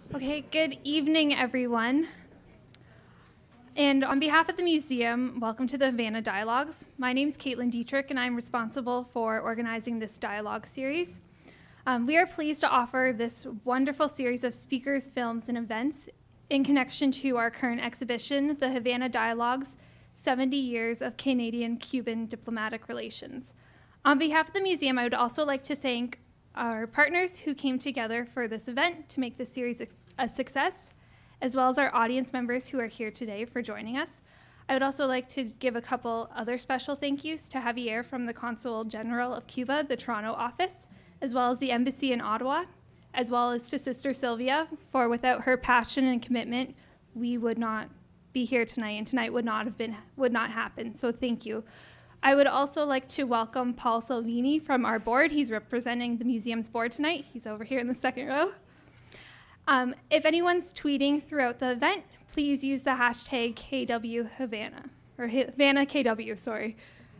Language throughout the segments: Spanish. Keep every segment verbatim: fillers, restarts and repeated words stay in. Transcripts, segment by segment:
Okay, good evening, everyone. And on behalf of the museum, welcome to the Havana Dialogues. My name is Caitlin Dietrich, and I'm responsible for organizing this dialogue series. Um, we are pleased to offer this wonderful series of speakers, films, and events in connection to our current exhibition, the Havana Dialogues, seventy years of Canadian-Cuban Diplomatic Relations. On behalf of the museum, I would also like to thank our partners who came together for this event to make this series a success, as well as our audience members who are here today for joining us. I would also like to give a couple other special thank yous to Javier from the Consul General of Cuba, the Toronto office, as well as the Embassy in Ottawa, as well as to Sister Sylvia, for without her passion and commitment, we would not be here tonight, and tonight would not have been, would not happen, so thank you. I would also like to welcome Paul Salvini from our board. He's representing the museum's board tonight. He's over here in the second row. Um, if anyone's tweeting throughout the event, please use the hashtag K W Havana, or Havana K W, sorry.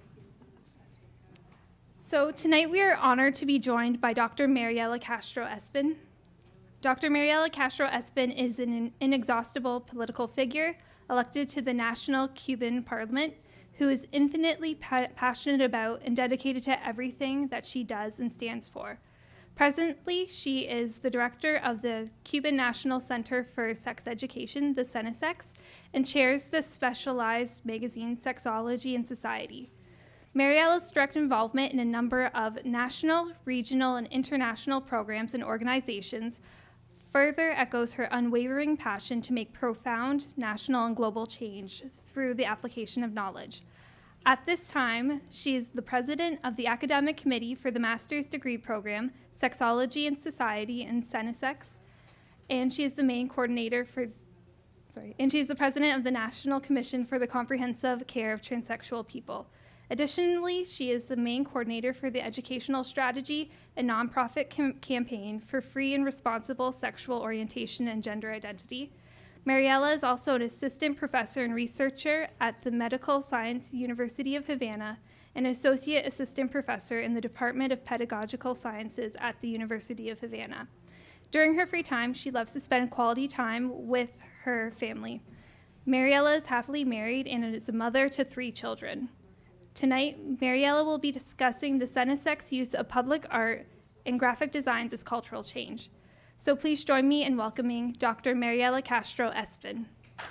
So tonight we are honored to be joined by Doctor Mariela Castro Espin. Doctor Mariela Castro Espin is an inexhaustible political figure elected to the National Cuban Parliament, who is infinitely pa passionate about and dedicated to everything that she does and stands for. Presently, she is the director of the Cuban National Center for Sex Education, the CENISEX, and chairs the specialized magazine Sexology and Society. Mariela's direct involvement in a number of national, regional, and international programs and organizations further echoes her unwavering passion to make profound national and global change through the application of knowledge. At this time, she is the president of the Academic Committee for the Master's Degree Program, Sexology and Society in CENISEX, and she is the main coordinator for, sorry, and she is the president of the National Commission for the Comprehensive Care of Transsexual People. Additionally, she is the main coordinator for the Educational Strategy and Nonprofit cam campaign for free and responsible sexual orientation and gender identity. Mariela is also an assistant professor and researcher at the Medical Science University of Havana and associate assistant professor in the Department of Pedagogical Sciences at the University of Havana. During her free time, she loves to spend quality time with her family. Mariela is happily married and is a mother to three children. Tonight, Mariela will be discussing the CENISEX use of public art and graphic designs as cultural change. So please join me in welcoming Doctor Mariela Castro Espin.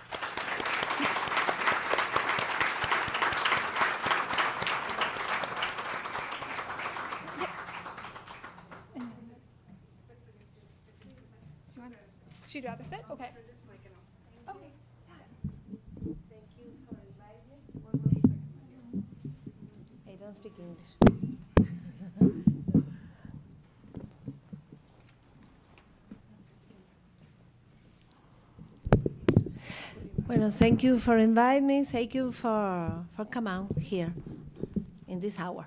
She'd rather sit? Okay. Okay. Thank you for inviting me. I don't speak English. Well, thank you for inviting me. Thank you for for coming out here in this hour.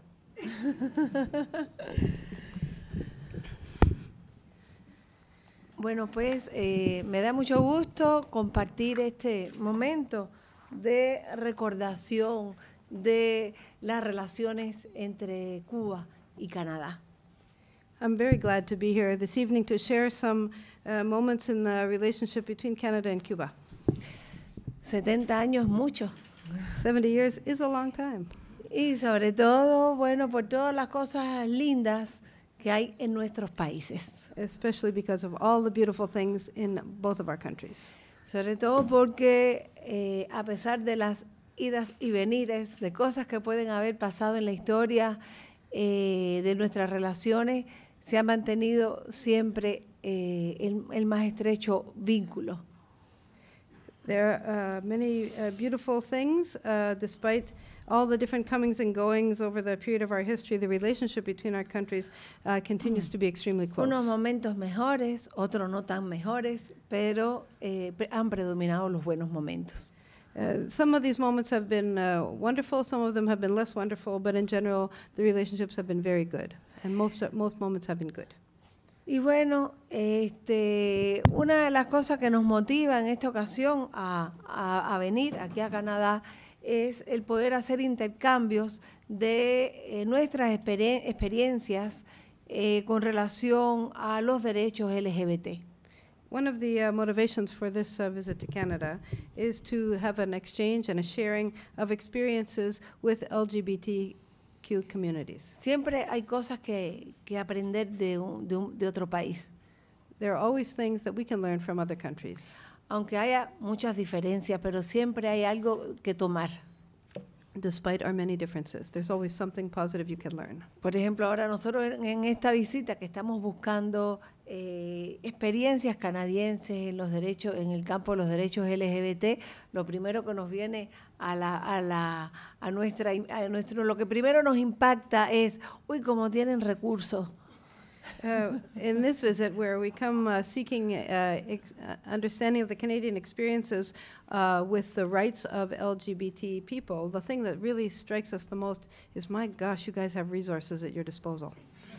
Bueno, pues eh, me da mucho gusto compartir este momento de recordación de las relaciones entre Cuba y Canadá. I'm very glad to be here this evening to share some uh, moments in the relationship between Canada and Cuba. setenta años es mucho. seventy years is a long time. Y sobre todo, bueno, por todas las cosas lindas que hay en nuestros países. Especially because of all the beautiful things in both of our countries. Sobre todo porque eh, a pesar de las idas y venires, de cosas que pueden haber pasado en la historia eh, de nuestras relaciones, se ha mantenido siempre eh, el, el más estrecho vínculo. There are uh, many uh, beautiful things, uh, despite all the different comings and goings over the period of our history. The relationship between our countries uh, continues to be extremely close. Unos momentos mejores, otros no tan mejores, pero eh, pre han predominado los buenos momentos. Uh, some of these moments have been uh, wonderful, some of them have been less wonderful, but in general, the relationships have been very good, and most, uh, most moments have been good. Y bueno, este, una de las cosas que nos motiva en esta ocasión a, a, a venir aquí a Canadá es el poder hacer intercambios de eh, nuestras exper experiencias eh, con relación a los derechos L G B T. One of the uh, motivations for this uh, visit to Canada is to have an exchange and a sharing of experiences with L G B T Q communities. Siempre hay cosas que, que aprender de, un, de, un, de otro país. There are always things that we can learn from other countries. Aunque haya muchas diferencias, pero siempre hay algo que tomar. Despite our many differences, there's always something positive you can learn. Por ejemplo, ahora nosotros en, en esta visita que estamos buscando eh, experiencias canadienses en los derechos, en el campo de los derechos L G B T, lo primero que nos viene a la, a la, a nuestra, a nuestro, lo que primero nos impacta es, uy, cómo tienen recursos. Uh, in this visit, where we come uh, seeking uh, ex uh, understanding of the Canadian experiences uh, with the rights of L G B T people, the thing that really strikes us the most is, my gosh, you guys have resources at your disposal.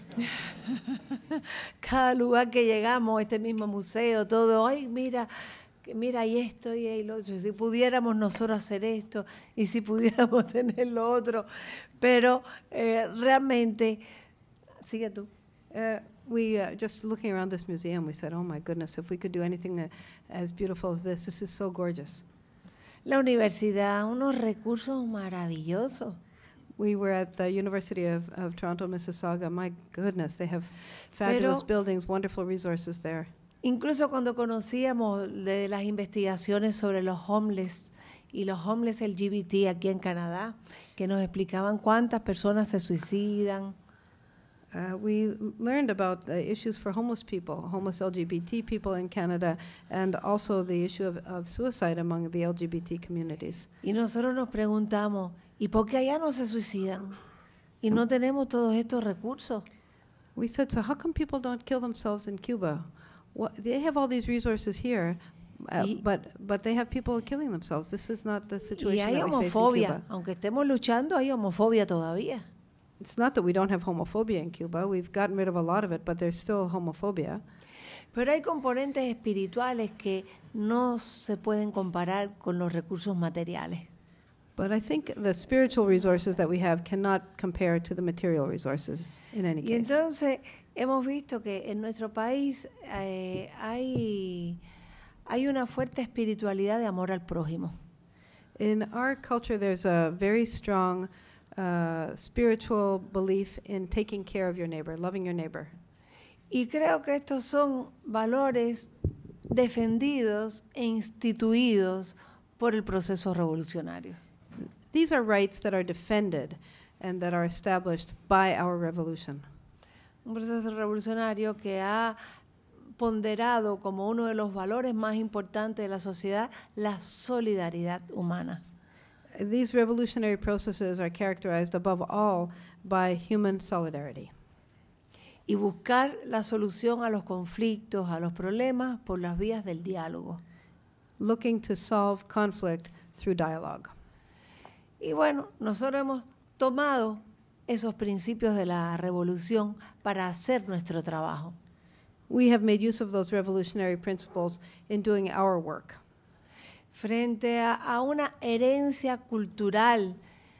Cada lugar que llegamos, este mismo museo, todo, ay, mira, mira, y esto y lo otro, si pudiéramos nosotros hacer esto, y si pudiéramos tener lo otro, pero eh, realmente, sigue tú. Uh, we, uh, just looking around this museum, we said, oh my goodness, if we could do anything uh, as beautiful as this, this is so gorgeous. La universidad, unos recursos maravillosos. We were at the University of, of Toronto, Mississauga. My goodness, they have fabulous Pero, buildings, wonderful resources there. Incluso cuando conocíamos de las investigaciones sobre los homeless y los homeless L G B T aquí en Canadá, que nos explicaban cuántas personas se suicidan. Uh, we learned about the issues for homeless people, homeless L G B T people in Canada, and also the issue of, of suicide among the L G B T communities. Y nosotros nos preguntamos, ¿y por qué allá no se suicidan? Y no tenemos todos estos recursos. We said, so how come people don't kill themselves in Cuba? What, they have all these resources here, uh, Y- but, but they have people killing themselves. This is not the Y situation hay that we face in homofobia, Cuba. aunque estemos luchando, hay homofobia todavía. It's not that we don't have homophobia in Cuba. We've gotten rid of a lot of it, but there's still homophobia. Pero hay componentes espirituales que no se pueden comparar con los recursos materiales. But I think the spiritual resources that we have cannot compare to the material resources in any Y case. entonces hemos visto que en nuestro país eh, hay, hay una fuerte espiritualidad de amor al prójimo. In our culture, there's a very strong uh, spiritual belief in taking care of your neighbor, loving your neighbor. Y creo que estos son valores defendidos e instituidos por el proceso revolucionario. These are rights that are defended and that are established by our revolution. Un proceso revolucionario que ha ponderado como uno de los valores más importantes de la sociedad la solidaridad humana. These revolutionary processes are characterized above all by human solidarity. Y buscar la solución a los conflictos, a los problemas, por las vías del diálogo. Looking to solve conflict through dialogue. Y bueno, nosotros hemos tomado esos principios de la revolución para hacer nuestro trabajo. We have made use of those revolutionary principles in doing our work. Frente a, a una herencia cultural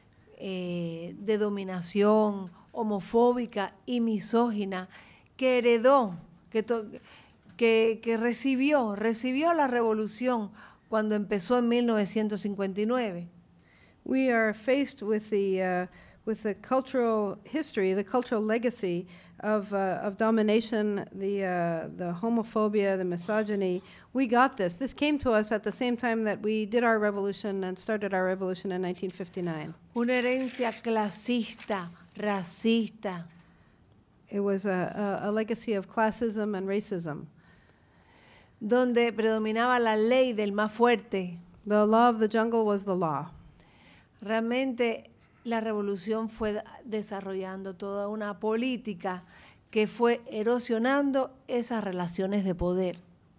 eh, de dominación homofóbica y misógina que heredó, que, to, que, que recibió, recibió la revolución cuando empezó en mil novecientos cincuenta y nueve. We are faced with the, uh, with the cultural history, the cultural legacy of, uh, of domination, the, uh, the homophobia, the misogyny. We got this. This came to us at the same time that we did our revolution and started our revolution in nineteen fifty-nine. Una herencia clasista, racista, It was a, a, a legacy of classism and racism. donde predominaba la ley del más fuerte. The law of the jungle was the law. Realmente la revolución fue desarrollando toda una política que fue erosionando esas relaciones de poder.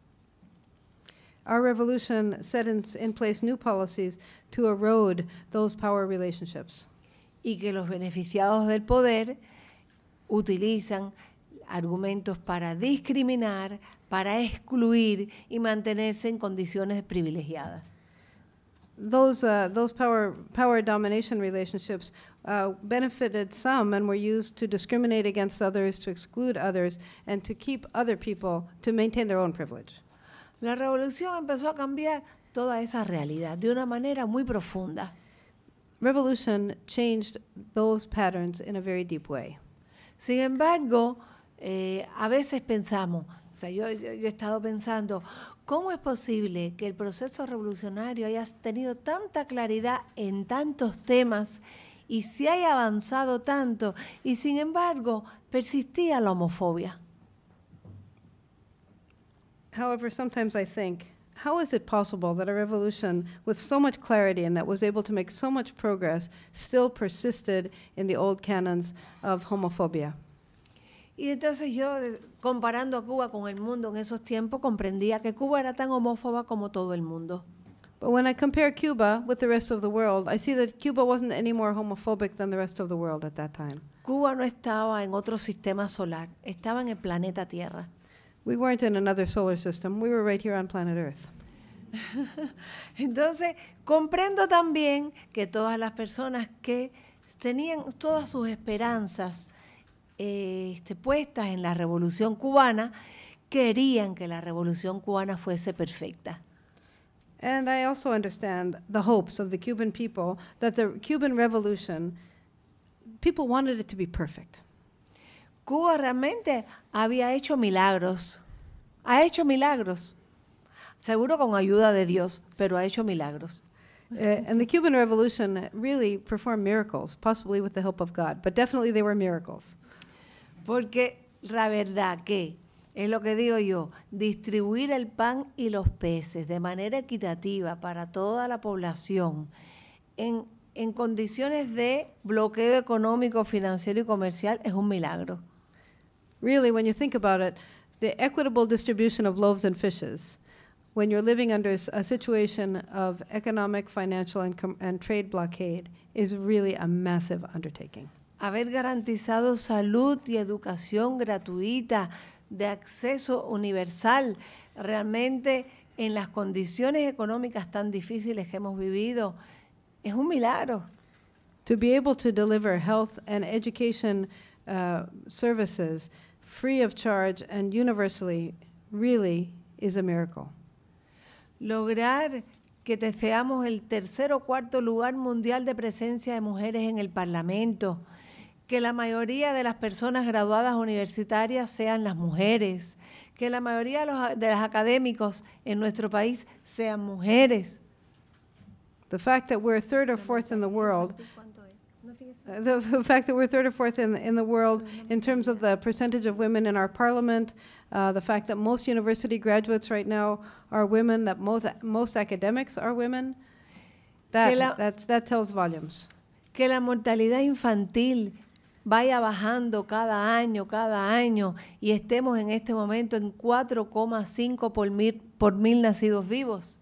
Our revolution set in, in place new policies to erode those power relationships. Y que los beneficiados del poder utilizan argumentos para discriminar, para excluir y mantenerse en condiciones privilegiadas. Those, uh, those power, power domination relationships uh, benefited some and were used to discriminate against others, to exclude others, and to keep other people, to maintain their own privilege. La revolución empezó a cambiar toda esa realidad de una manera muy profunda. Revolution changed those patterns in a very deep way. Sin embargo, eh, a veces pensamos, o sea, yo, yo, yo he estado pensando, ¿cómo es posible que el proceso revolucionario haya tenido tanta claridad en tantos temas y se haya avanzado tanto y sin embargo persistía la homofobia? However, sometimes I think, how is it possible that a revolution with so much clarity and that was able to make so much progress still persisted in the old canons of homophobia? Y entonces yo, comparando a Cuba con el mundo en esos tiempos, comprendía que Cuba era tan homófoba como todo el mundo. But when I compare Cuba with the rest of the world, I see that Cuba wasn't any more homophobic than the rest of the world at that time. Cuba no estaba en otro sistema solar, estaba en el planeta Tierra. We weren't in another solar system. We were right here on planet Earth. Entonces, comprendo también que todas las personas que tenían todas sus esperanzas eh, este, puestas en la Revolución Cubana, querían que la Revolución Cubana fuese perfecta. And I also understand the hopes of the Cuban people that the Cuban Revolution, people wanted it to be perfect. Cuba realmente había hecho milagros, ha hecho milagros, seguro con ayuda de Dios, pero ha hecho milagros. Uh, and the Cuban Revolution really performed miracles, possibly with the help of God, but definitely they were miracles. Porque la verdad que, es lo que digo yo, distribuir el pan y los peces de manera equitativa para toda la población en, en condiciones de bloqueo económico, financiero y comercial es un milagro. Really, when you think about it, the equitable distribution of loaves and fishes, when you're living under a situation of economic, financial, and, com and trade blockade, is really a massive undertaking. Haber garantizado salud y educación gratuita, de acceso universal, realmente en las condiciones económicas tan difíciles que hemos vivido, es un milagro. To be able to deliver health and education uh, services free of charge and universally really is a miracle. Lograr que te seamos el tercer o cuarto lugar mundial de presencia de mujeres en el Parlamento, que la mayoría de las personas graduadas universitarias sean las mujeres, que la mayoría de los, de los académicos en nuestro país sean mujeres. The fact that we're third or fourth in the world, uh, the, the fact that we're third or fourth in, in the world in terms of the percentage of women in our parliament, uh, the fact that most university graduates right now are women, that most, most academics are women, that, la, that, that tells volumes. Que la mortalidad infantil vaya bajando cada año, cada año, y estemos en este momento en cuatro coma cinco por mil, por mil nacidos vivos.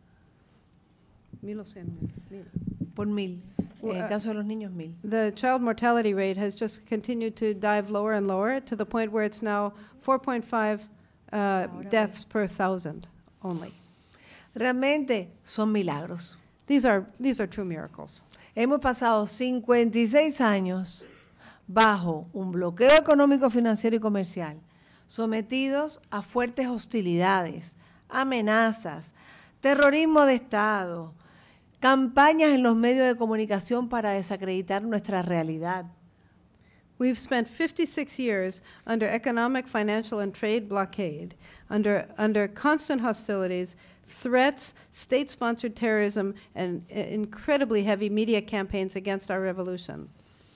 Mil o cien mil. Por mil. Well, en el uh, caso de los niños, mil. The child mortality rate has just continued to dive lower and lower to the point where it's now four point five uh, deaths per thousand only. Realmente son milagros. These are, these are true miracles. Hemos pasado cincuenta y seis años bajo un bloqueo económico, financiero y comercial, sometidos a fuertes hostilidades, amenazas, terrorismo de Estado, campañas en los medios de comunicación para desacreditar nuestra realidad. We've spent fifty-six years under economic, financial, and trade blockade, under, under constant hostilities, threats, state-sponsored terrorism, and uh, incredibly heavy media campaigns against our revolution.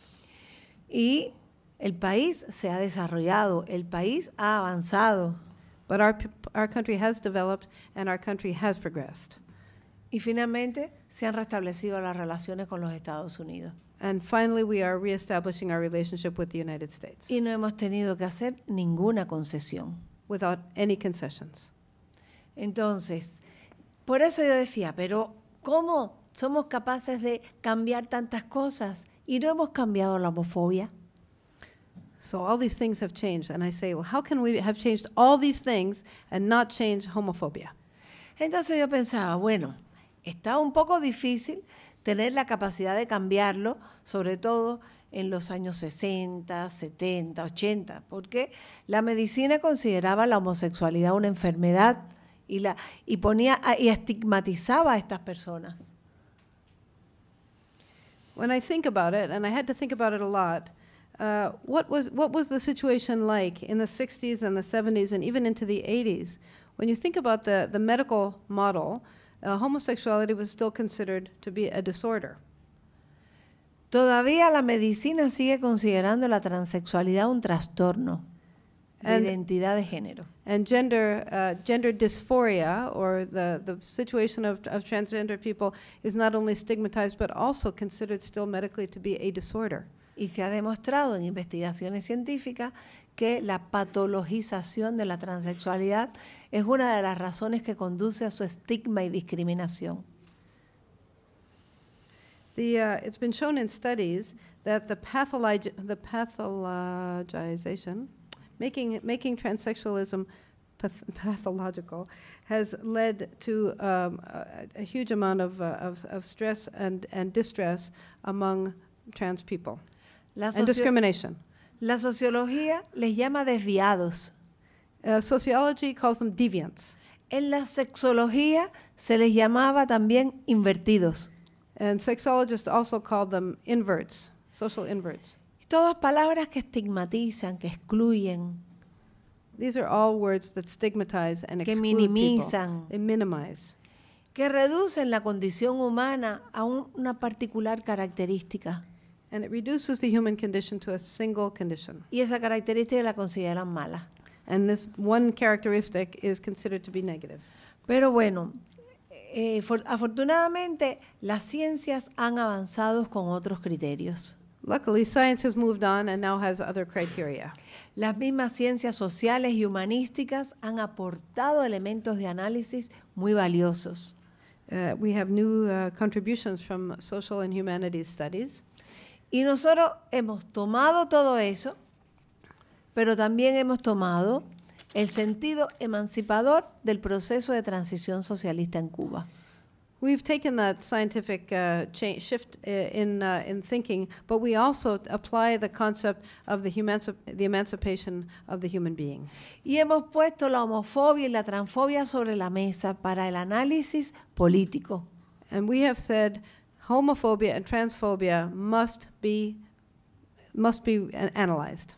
Y el país se ha desarrollado, el país ha avanzado. But our, our country has developed and our country has progressed. Y finalmente se han restablecido las relaciones con los Estados Unidos. And finally, we are reestablishing our relationship with the United States. Y no hemos tenido que hacer ninguna concesión. Without any concessions. Entonces, por eso yo decía, pero ¿cómo somos capaces de cambiar tantas cosas y no hemos cambiado la homofobia? So all these things have changed, and I say, well, how can we have changed all these things and not change homophobia? Entonces yo pensaba, bueno, está un poco difícil tener la capacidad de cambiarlo, sobre todo en los años sesenta, setenta, ochenta, porque la medicina consideraba la homosexualidad una enfermedad y, la, y, ponía, y estigmatizaba a estas personas. When I think about it, and I had to think about it a lot, uh, what was what was the situation like in the sixties and the seventies and even into the eighties? When you think about the, the medical model, uh, homosexuality was still considered to be a disorder. Todavía la medicina sigue considerando la transexualidad un trastorno de And- identidad de género. And gender uh, gender dysphoria, or the, the situation of, of transgender people, is not only stigmatized but also considered still medically to be a disorder. Y se ha demostrado en investigaciones científicas que la patologización de la transexualidad es una de las razones que conduce a su estigma y discriminación. The, uh, it's been shown in studies that the, patholog- the pathologization, making, making transsexualism path- pathological, has led to um, a, a huge amount of, uh, of, of stress and, and distress among trans people, La, and socio- discrimination. la sociología les llama desviados. Uh, sociology calls them deviants. En la sexología se les llamaba también invertidos. And sexologists also call them inverts, social inverts. Todas palabras que estigmatizan, que excluyen, These are all words that stigmatize and que exclude minimizan, people. They minimize. que reducen la condición humana a un- una particular característica. And it reduces the human condition to a single condition. Y esa característica la consideran mala. And this one characteristic is considered to be negative. Pero bueno, eh, for- afortunadamente las ciencias han avanzado con otros criterios. Luckily, science has moved on and now has other criteria. Las mismas ciencias sociales y humanísticas han aportado elementos de análisis muy valiosos. Uh, we have new uh, contributions from social and humanities studies. Y nosotros hemos tomado todo eso, pero también hemos tomado el sentido emancipador del proceso de transición socialista en Cuba. We've taken that scientific uh, cha- shift uh, in, uh, in thinking, but we also apply the concept of the, humanci- the emancipation of the human being. Y hemos puesto la homofobia y la transfobia sobre la mesa para el análisis político. And we have said homophobia and transphobia must be, must be an- analyzed.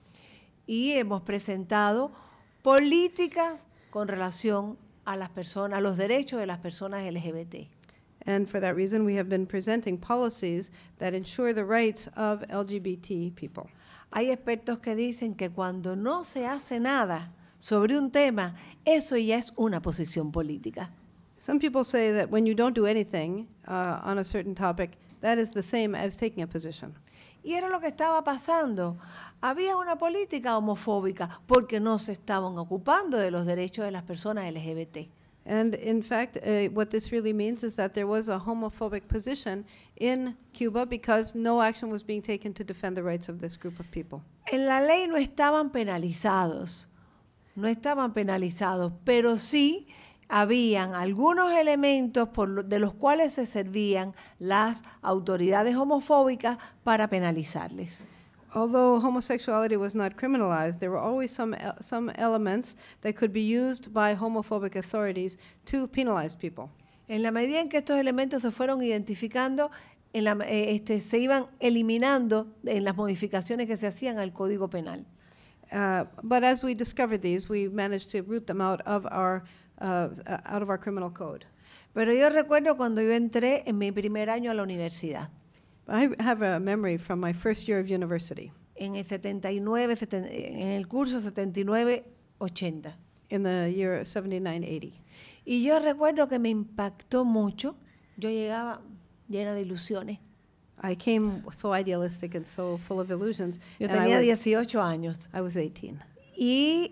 Y hemos presentado políticas con relación a las personas, a los derechos de las personas L G B T. And for that reason, we have been presenting policies that ensure the rights of L G B T people. Hay expertos que dicen que cuando no se hace nada sobre un tema, eso ya es una posición política. Some people say that when you don't do anything uh, on a certain topic, that is the same as taking a position. Y era lo que estaba pasando. Había una política homofóbica porque no se estaban ocupando de los derechos de las personas L G B T. And in fact, uh, what this really means is that there was a homophobic position in Cuba because no action was being taken to defend the rights of this group of people. En la ley no estaban penalizados, no estaban penalizados, pero sí habían algunos elementos por lo- de los cuales se servían las autoridades homofóbicas para penalizarles. Although homosexuality was not criminalized, there were always some el- some elements that could be used by homophobic authorities to penalize people. En la medida en que estos elementos se fueron identificando, en la- eh, este, se iban eliminando en las modificaciones que se hacían al Código Penal. Uh, but as we discovered these, we managed to root them out of our uh, uh, out of our criminal code. Pero yo recuerdo cuando yo entré en mi primer año a la universidad, I have a memory from my first year of university en el setenta y nueve, seten- en el curso setenta y nueve ochenta. in the year seventy-nine eighty. Y yo recuerdo que me impactó mucho. Yo llegaba llena de ilusiones. I came so idealistic and so full of illusions. Yo and I tenía was, dieciocho años. I was eighteen. Y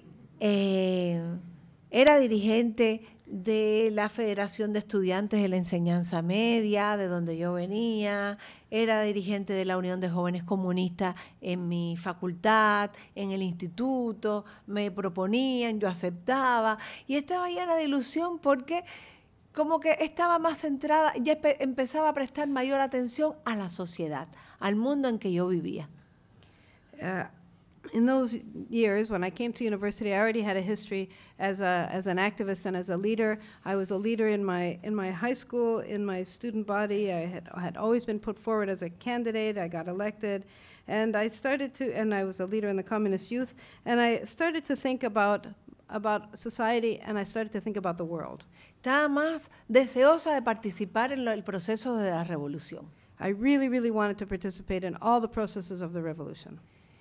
eh, era dirigente de la Federación de Estudiantes de la Enseñanza Media, de donde yo venía, era dirigente de la Unión de Jóvenes Comunistas en mi facultad, en el instituto, me proponían, yo aceptaba, y estaba llena de ilusión porque como que estaba más centrada, ya empe- empezaba a prestar mayor atención a la sociedad, al mundo en que yo vivía. Uh, In those years, when I came to university, I already had a history as, a, as an activist and as a leader. I was a leader in my, in my high school, in my student body. I had, I had always been put forward as a candidate. I got elected. And I started to, and I was a leader in the communist youth. And I started to think about, about society, and I started to think about the world. Estaba más deseosa de participar en lo, el proceso de la revolución. I really, really wanted to participate in all the processes of the revolution.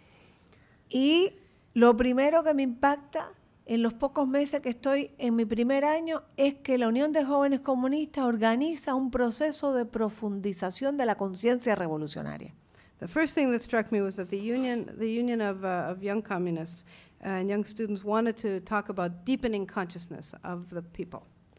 Y lo primero que me impacta en los pocos meses que estoy en mi primer año es que la Unión de Jóvenes Comunistas organiza un proceso de profundización de la conciencia revolucionaria. The first thing that struck me was that the union, the union of, uh, of young communists uh, and young students wanted to talk about deepening consciousness of the people.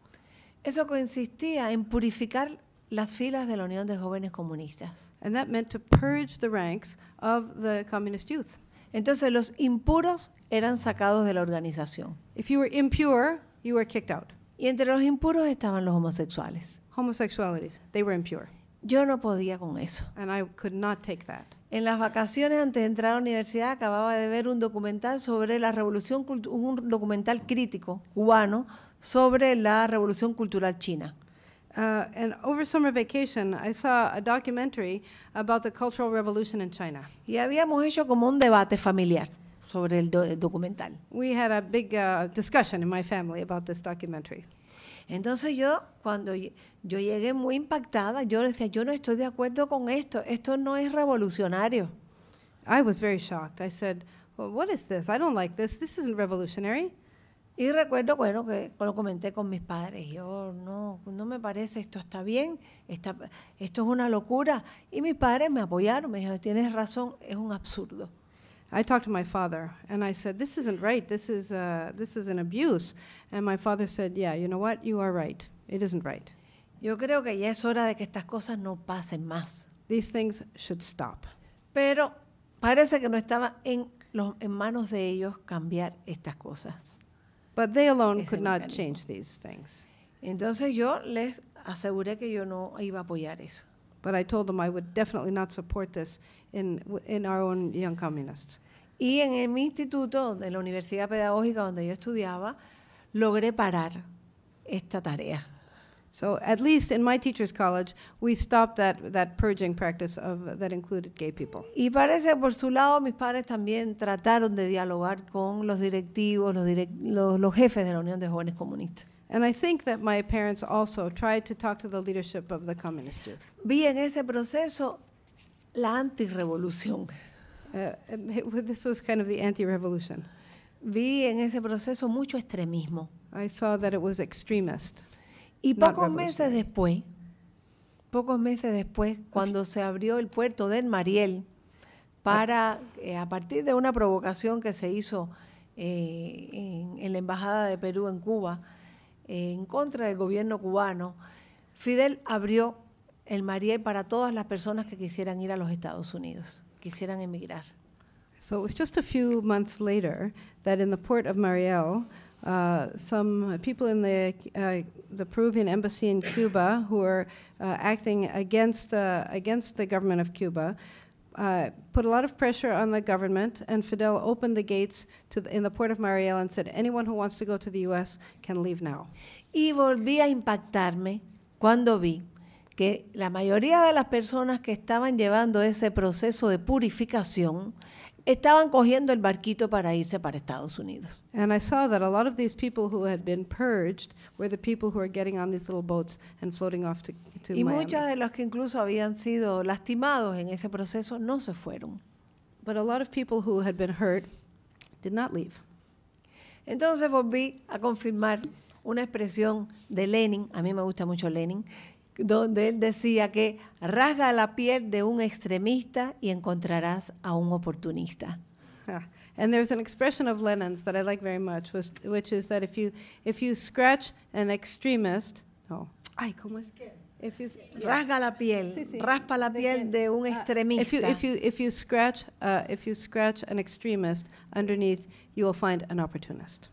Eso consistía en purificar las filas de la Unión de Jóvenes Comunistas. And that meant to purge the ranks of the communist youth. Entonces los impuros eran sacados de la organización. If you were impure, you were kicked out. Y entre los impuros estaban los homosexuales. Homosexualities, they were impure. Yo no podía con eso. And I could not take that. En las vacaciones antes de entrar a la universidad acababa de ver un documental sobre la revolución, un documental crítico cubano sobre la revolución cultural china. Uh, and over summer vacation, I saw a documentary about the Cultural Revolution in China. Y habíamos hecho como un debate familiar sobre el, do el documental. We had a big uh, discussion in my family about this documentary. Entonces yo, cuando yo llegué muy impactada, yo decía, yo no estoy de acuerdo con esto, esto no es revolucionario. I was very shocked. I said, well, what is this? I don't like this. This isn't revolutionary. Y recuerdo, bueno, que lo comenté con mis padres. Yo, no, no me parece, esto está bien, está, esto es una locura. Y mis padres me apoyaron, me dijeron, tienes razón, es un absurdo. I talked to my father, and I said, this isn't right. This is, uh, this is an abuse. And my father said, yeah, you know what? You are right. It isn't right. Yo creo que ya es hora de que estas cosas no pasen más. These things should stop. Pero parece que no estaba en, los, en manos de ellos cambiar estas cosas. But they alone Ese could not mecanismo. change these things. Entonces yo les aseguré que yo no iba a apoyar eso. But I told them I would definitely not support this in, in our own young communists. Y en el, mi instituto, de la Universidad Pedagógica donde yo estudiaba, logré parar esta tarea. So at least in my teacher's college, we stopped that, that purging practice of, that included gay people. Y parece que por su lado mis padres también trataron de dialogar con los directivos, los, direct, los, los jefes de la Unión de Jóvenes Comunistas. And I think that my parents also tried to talk to the leadership of the communist youth. Vi en ese proceso la antirrevolución. Uh, it, this was kind of the anti-revolution. Vi en ese proceso mucho extremismo. I saw that it was extremist. Y Not pocos meses después, pocos meses después, cuando se abrió el puerto del Mariel, para, eh, a partir de una provocación que se hizo eh, en, en la Embajada de Perú en Cuba, eh, en contra del gobierno cubano, Fidel abrió el Mariel para todas las personas que quisieran ir a los Estados Unidos, quisieran emigrar. So it was just a few months later that in the port of Mariel, Uh, some people in the, uh, the Peruvian embassy in Cuba who were uh, acting against the, against the government of Cuba uh, put a lot of pressure on the government, and Fidel opened the gates to the, in the port of Mariel and said, anyone who wants to go to the U S can leave now. Y volví a impactarme cuando vi que la mayoría de las personas que estaban llevando ese proceso de purificación estaban cogiendo el barquito para irse para Estados Unidos. And I saw that a lot of these people who had been purged were the people who were getting on these little boats and floating off to, to Y Miami. muchos de los que incluso habían sido lastimados en ese proceso no se fueron. But a lot of people who had been hurt did not leave. Entonces volví a confirmar una expresión de Lenin, a mí me gusta mucho Lenin, donde él decía que rasga la piel de un extremista y encontrarás a un oportunista. Yeah. And there's an expression of Lenin's that I like very much, was, which is that if you if you scratch an extremist, no, ay, ¿cómo es? If you Rasga la piel, Sí, sí. raspa la piel de un Uh, extremista. if you if you if you scratch uh, if you scratch an extremist underneath, you will find an opportunist.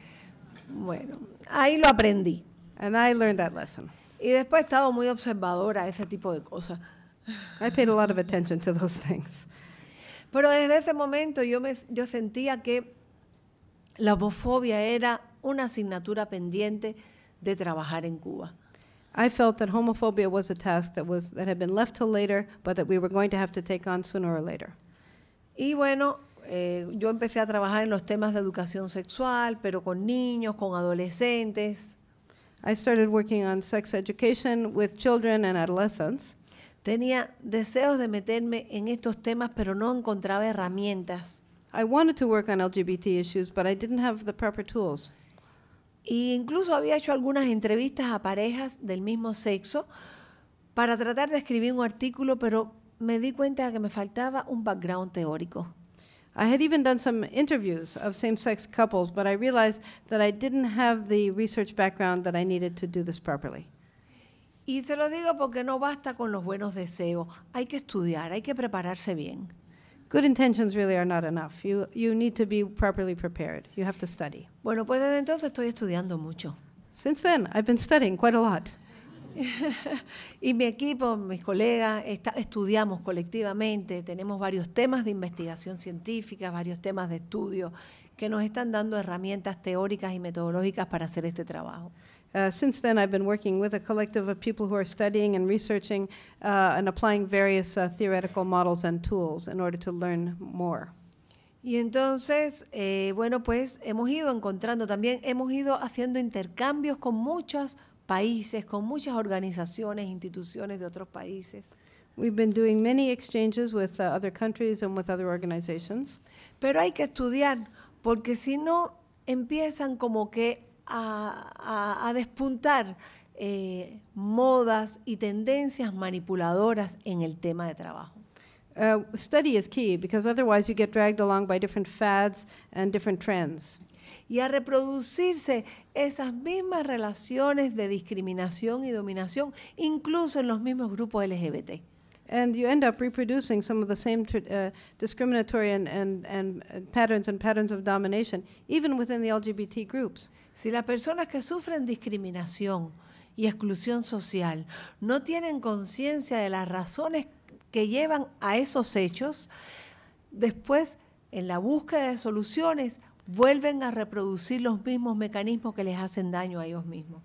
Bueno, ahí lo aprendí. And I learned that lesson. Y después he estado muy observadora a ese tipo de cosas. I paid a lot of attention to those things. Pero desde ese momento yo, me, yo sentía que la homofobia era una asignatura pendiente de trabajar en Cuba. I felt that homophobia was a task that was that had been left till later, but that we were going to have to take on sooner or later. Y bueno, eh, yo empecé a trabajar en los temas de educación sexual, pero con niños, con adolescentes. I started working on sex education with children and adolescents. Tenía deseos de meterme en estos temas, pero no encontraba herramientas. I wanted to work on L G B T issues, but I didn't have the proper tools. E incluso había hecho algunas entrevistas a parejas del mismo sexo para tratar de escribir un artículo, pero me di cuenta de que me faltaba un background teórico. I had even done some interviews of same-sex couples, but I realized that I didn't have the research background that I needed to do this properly. Y se lo digo porque no basta con los buenos deseos, hay que estudiar, hay que prepararse bien. Good intentions really are not enough. You, you need to be properly prepared. You have to study. Bueno, pues desde entonces estoy estudiando mucho. Since then, I've been studying quite a lot. Y mi equipo, mis colegas, está, estudiamos colectivamente, tenemos varios temas de investigación científica, varios temas de estudio que nos están dando herramientas teóricas y metodológicas para hacer este trabajo. Uh, since then, I've been working with a collective of people who are studying and researching uh, and applying various uh, theoretical models and tools in order to learn more. Y entonces, eh, bueno, pues hemos ido encontrando también, hemos ido haciendo intercambios con muchos países, con muchas organizaciones, instituciones de otros países. We've been doing many exchanges with uh, other countries and with other organizations. Pero hay que estudiar, porque si no, empiezan como que a, a, a despuntar eh, modas y tendencias manipuladoras en el tema de trabajo. Uh, study is key, because otherwise you get dragged along by different fads and different trends. Y a reproducirse esas mismas relaciones de discriminación y dominación, incluso en los mismos grupos L G B T. And you end up reproducing some of the same tr uh, discriminatory and, and, and uh, patterns and patterns of domination, even within the L G B T groups. Si las personas que sufren discriminación y exclusión social no tienen conciencia de las razones que llevan a esos hechos, después, en la búsqueda de soluciones, vuelven a reproducir los mismos mecanismos que les hacen daño a ellos mismos.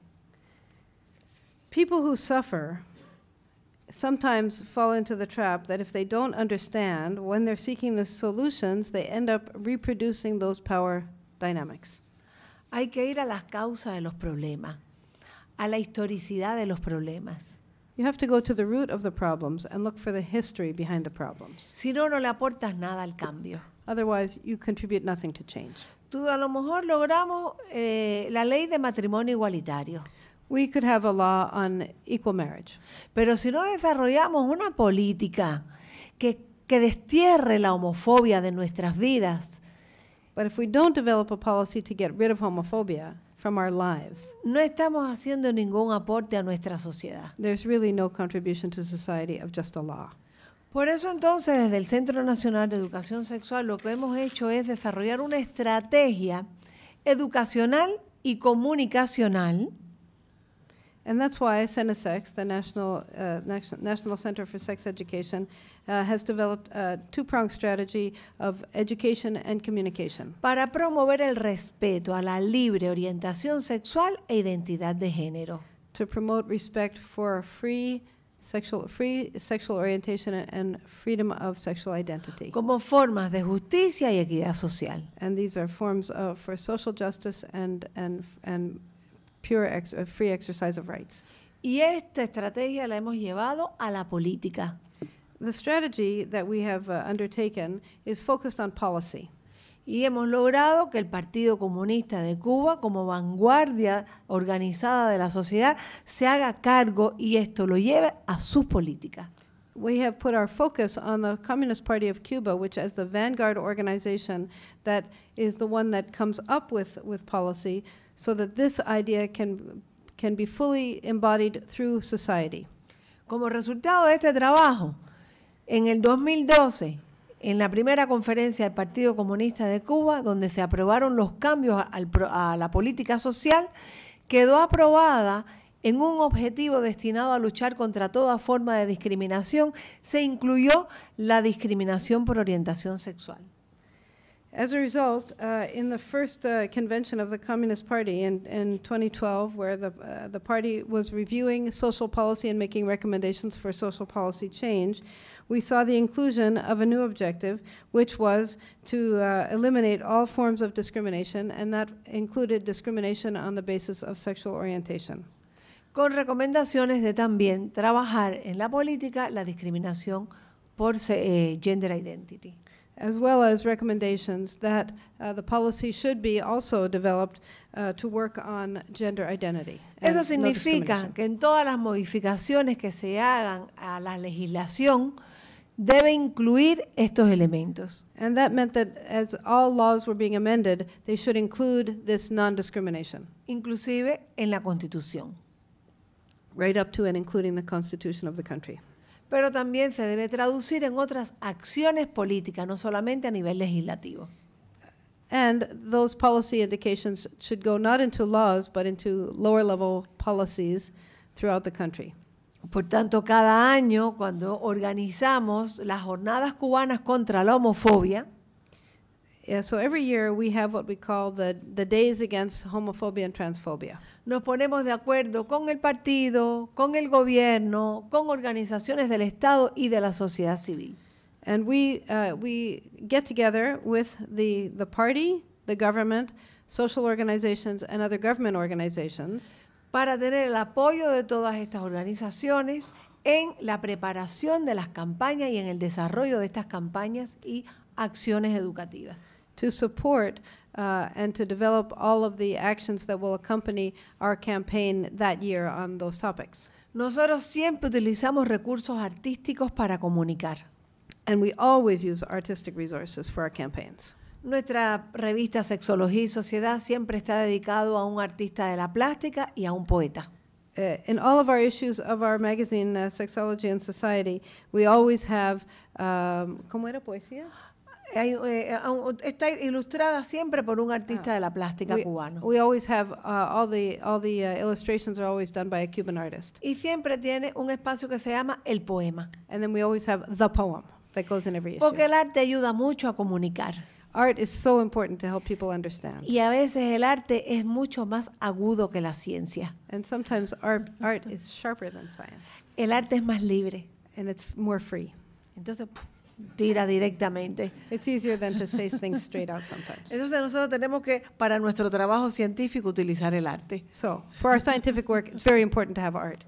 People who suffer sometimes fall into the trap that if they don't understand, when they're seeking the solutions, they end up reproducing those power dynamics. Hay que ir a las causas de los problemas, a la historicidad de los problemas. You have to go to the root of the problems and look for the history behind the problems. Si no, no le aportas nada al cambio. Otherwise, you contribute nothing to change. Tú, a lo mejor logramos eh, la ley de matrimonio igualitario. We could have a law on equal marriage. Pero si no desarrollamos una política que, que destierre la homofobia de nuestras vidas, But if we don't develop a policy to get rid of homophobia from our lives, no estamos haciendo ningún aporte a nuestra sociedad. there's really no contribution to society of just a law. Por eso entonces, desde el Centro Nacional de Educación Sexual, lo que hemos hecho es desarrollar una estrategia educacional y comunicacional And that's why CENESEX, the National, uh, National, National Center for Sex Education, uh, has developed a two-pronged strategy of education and communication para promover el respeto a la libre orientación sexual e identidad de género. to promote respect for free sexual, free sexual orientation and freedom of sexual identity. Como formas de justicia y equidad social. And these are forms of, for social justice and, and, and pure ex, uh, free exercise of rights. Y esta estrategia la hemos llevado a la política. The strategy that we have uh, undertaken is focused on policy. Y hemos logrado que el Partido Comunista de Cuba, como vanguardia organizada de la sociedad, se haga cargo y esto lo lleve a sus políticas. We have put our focus on the Communist Party of Cuba, which as the vanguard organization that is the one that comes up with, with policy, so that this idea can, can be fully embodied through society. Como resultado de este trabajo, en el dos mil doce, en la primera conferencia del Partido Comunista de Cuba, donde se aprobaron los cambios al, a la política social, quedó aprobada en un objetivo destinado a luchar contra toda forma de discriminación, se incluyó la discriminación por orientación sexual. As a result, uh, in the first uh, convention of the Communist Party in, in twenty twelve, where the, uh, the party was reviewing social policy and making recommendations for social policy change, we saw the inclusion of a new objective, which was to uh, eliminate all forms of discrimination, and that included discrimination on the basis of sexual orientation. Con recomendaciones de también trabajar en la política la discriminación por eh, gender identity. As well as recommendations that uh, the policy should be also developed uh, to work on gender identity. Eso significa no que en todas las modificaciones que se hagan a la legislación debe incluir estos elementos. And that meant that as all laws were being amended, they should include this non-discrimination. Inclusive en la Constitución. Right up to and including the Constitution of the country. Pero también se debe traducir en otras acciones políticas, no solamente a nivel legislativo. And those policy indications should go not into laws, but into lower level policies throughout the country. Por tanto, cada año, cuando organizamos las jornadas cubanas contra la homofobia, Yeah, so every year we have what we call the, the Days Against Homophobia and Transphobia. nos ponemos de acuerdo con el partido, con el gobierno, con organizaciones del Estado y de la sociedad civil. And we, uh, we get together with the, the party, the government, social organizations, and other government organizations para tener el apoyo de todas estas organizaciones en la preparación de las campañas y en el desarrollo de estas campañas y acciones educativas. to support uh, and to develop all of the actions that will accompany our campaign that year on those topics. Nosotros siempre utilizamos recursos artísticos para comunicar. And we always use artistic resources for our campaigns. Nuestra revista Sexología y Sociedad siempre está dedicado a un artista de la plástica y a un poeta. Uh, in all of our issues of our magazine, uh, Sexology and Society, we always have, um, ¿cómo era poesía? Hay, eh, está ilustrada siempre por un artista de la plástica we, cubano. we always have, uh, all the, all the uh, illustrations are always done by a Cuban artist. Y siempre tiene un espacio que se llama el poema. And then we always have the poem that goes in every issue. Porque el arte ayuda mucho a comunicar. Art is so important to help people understand. Y a veces el arte es mucho más agudo que la ciencia. And sometimes art, art is sharper than science. El arte es más libre. And it's more free. Entonces, tira directamente. It's easier than to say things straight out sometimes. Entonces nosotros tenemos que, para nuestro trabajo científico, utilizar el arte. So, for our scientific work, it's very important to have art.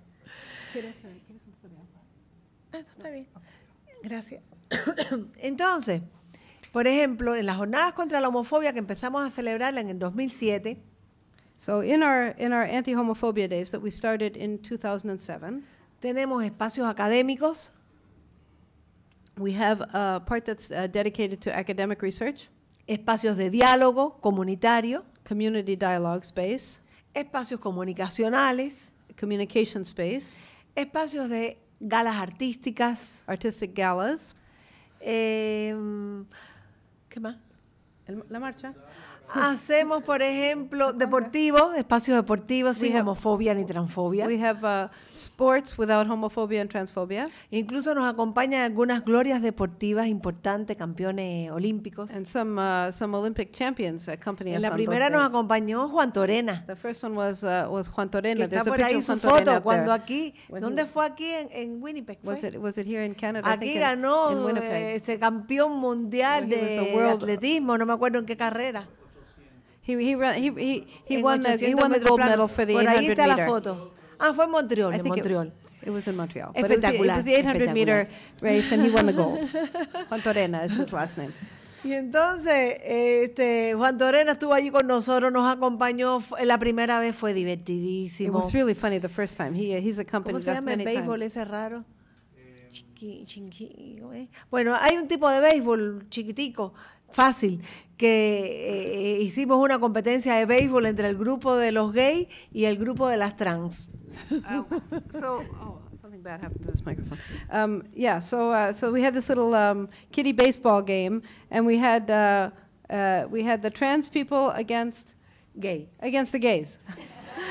Ah, está bien. Gracias. Entonces, por ejemplo, en las jornadas contra la homofobia que empezamos a celebrarla en el dos mil siete, So, in our, in our anti-homophobia days that we started in two thousand seven, tenemos espacios académicos, we have a part that's uh, dedicated to academic research, espacios de diálogo comunitario, community dialogue space, espacios comunicacionales, communication space, espacios de galas artísticas, artistic galas. eh, ¿qué más? El- La marcha. Hacemos, por ejemplo, deportivos, espacios deportivos sin We have- homofobia ni transfobia. We have uh, sports without homophobia and transphobia. Incluso nos acompañan algunas glorias deportivas importantes, campeones olímpicos. And some, uh, some Olympic champions accompany En us la on those primera nos days. acompañó Juan Torena, The first one was, uh, was Juan que Torena. está There's a por picture ahí of su Juan Torena foto, up cuando there. aquí, When ¿dónde he- fue aquí? En, en Winnipeg. ¿fue? Was it, was it here in Canada? I Aquí think in- ganó in Winnipeg. eh, este campeón mundial Well, he was de a world- atletismo, no me acuerdo en qué carrera. He, he, ran, he, he, he, En won the, he ochocientos won the metros gold plano. medal for the Por ahí eight hundred está la meter. foto. Ah, fue en Montreal, I en think it- Montreal. It was in Montreal. But it was, the, it Espectacular, was the eight hundred meter espectacular. race and he won the gold. Juan Torena is his last name. Y entonces, este, Juan Torena estuvo allí con nosotros, nos acompañó, fue- la primera vez fue It divertidísimo. was really funny the first time. He, he's ¿Cómo accompanied se us llama el many béisbol times. ese raro? Chiqui, chinqui, ¿cómo es? Bueno, hay un tipo de béisbol chiquitico, fácil, que eh, hicimos una competencia de béisbol entre el grupo de los gays y el grupo de las trans. Uh, so, oh, something bad happened to this microphone. Um, yeah, so uh, so we had this little um, kiddie baseball game, and we had uh, uh, we had the trans people against Gay. against the gays.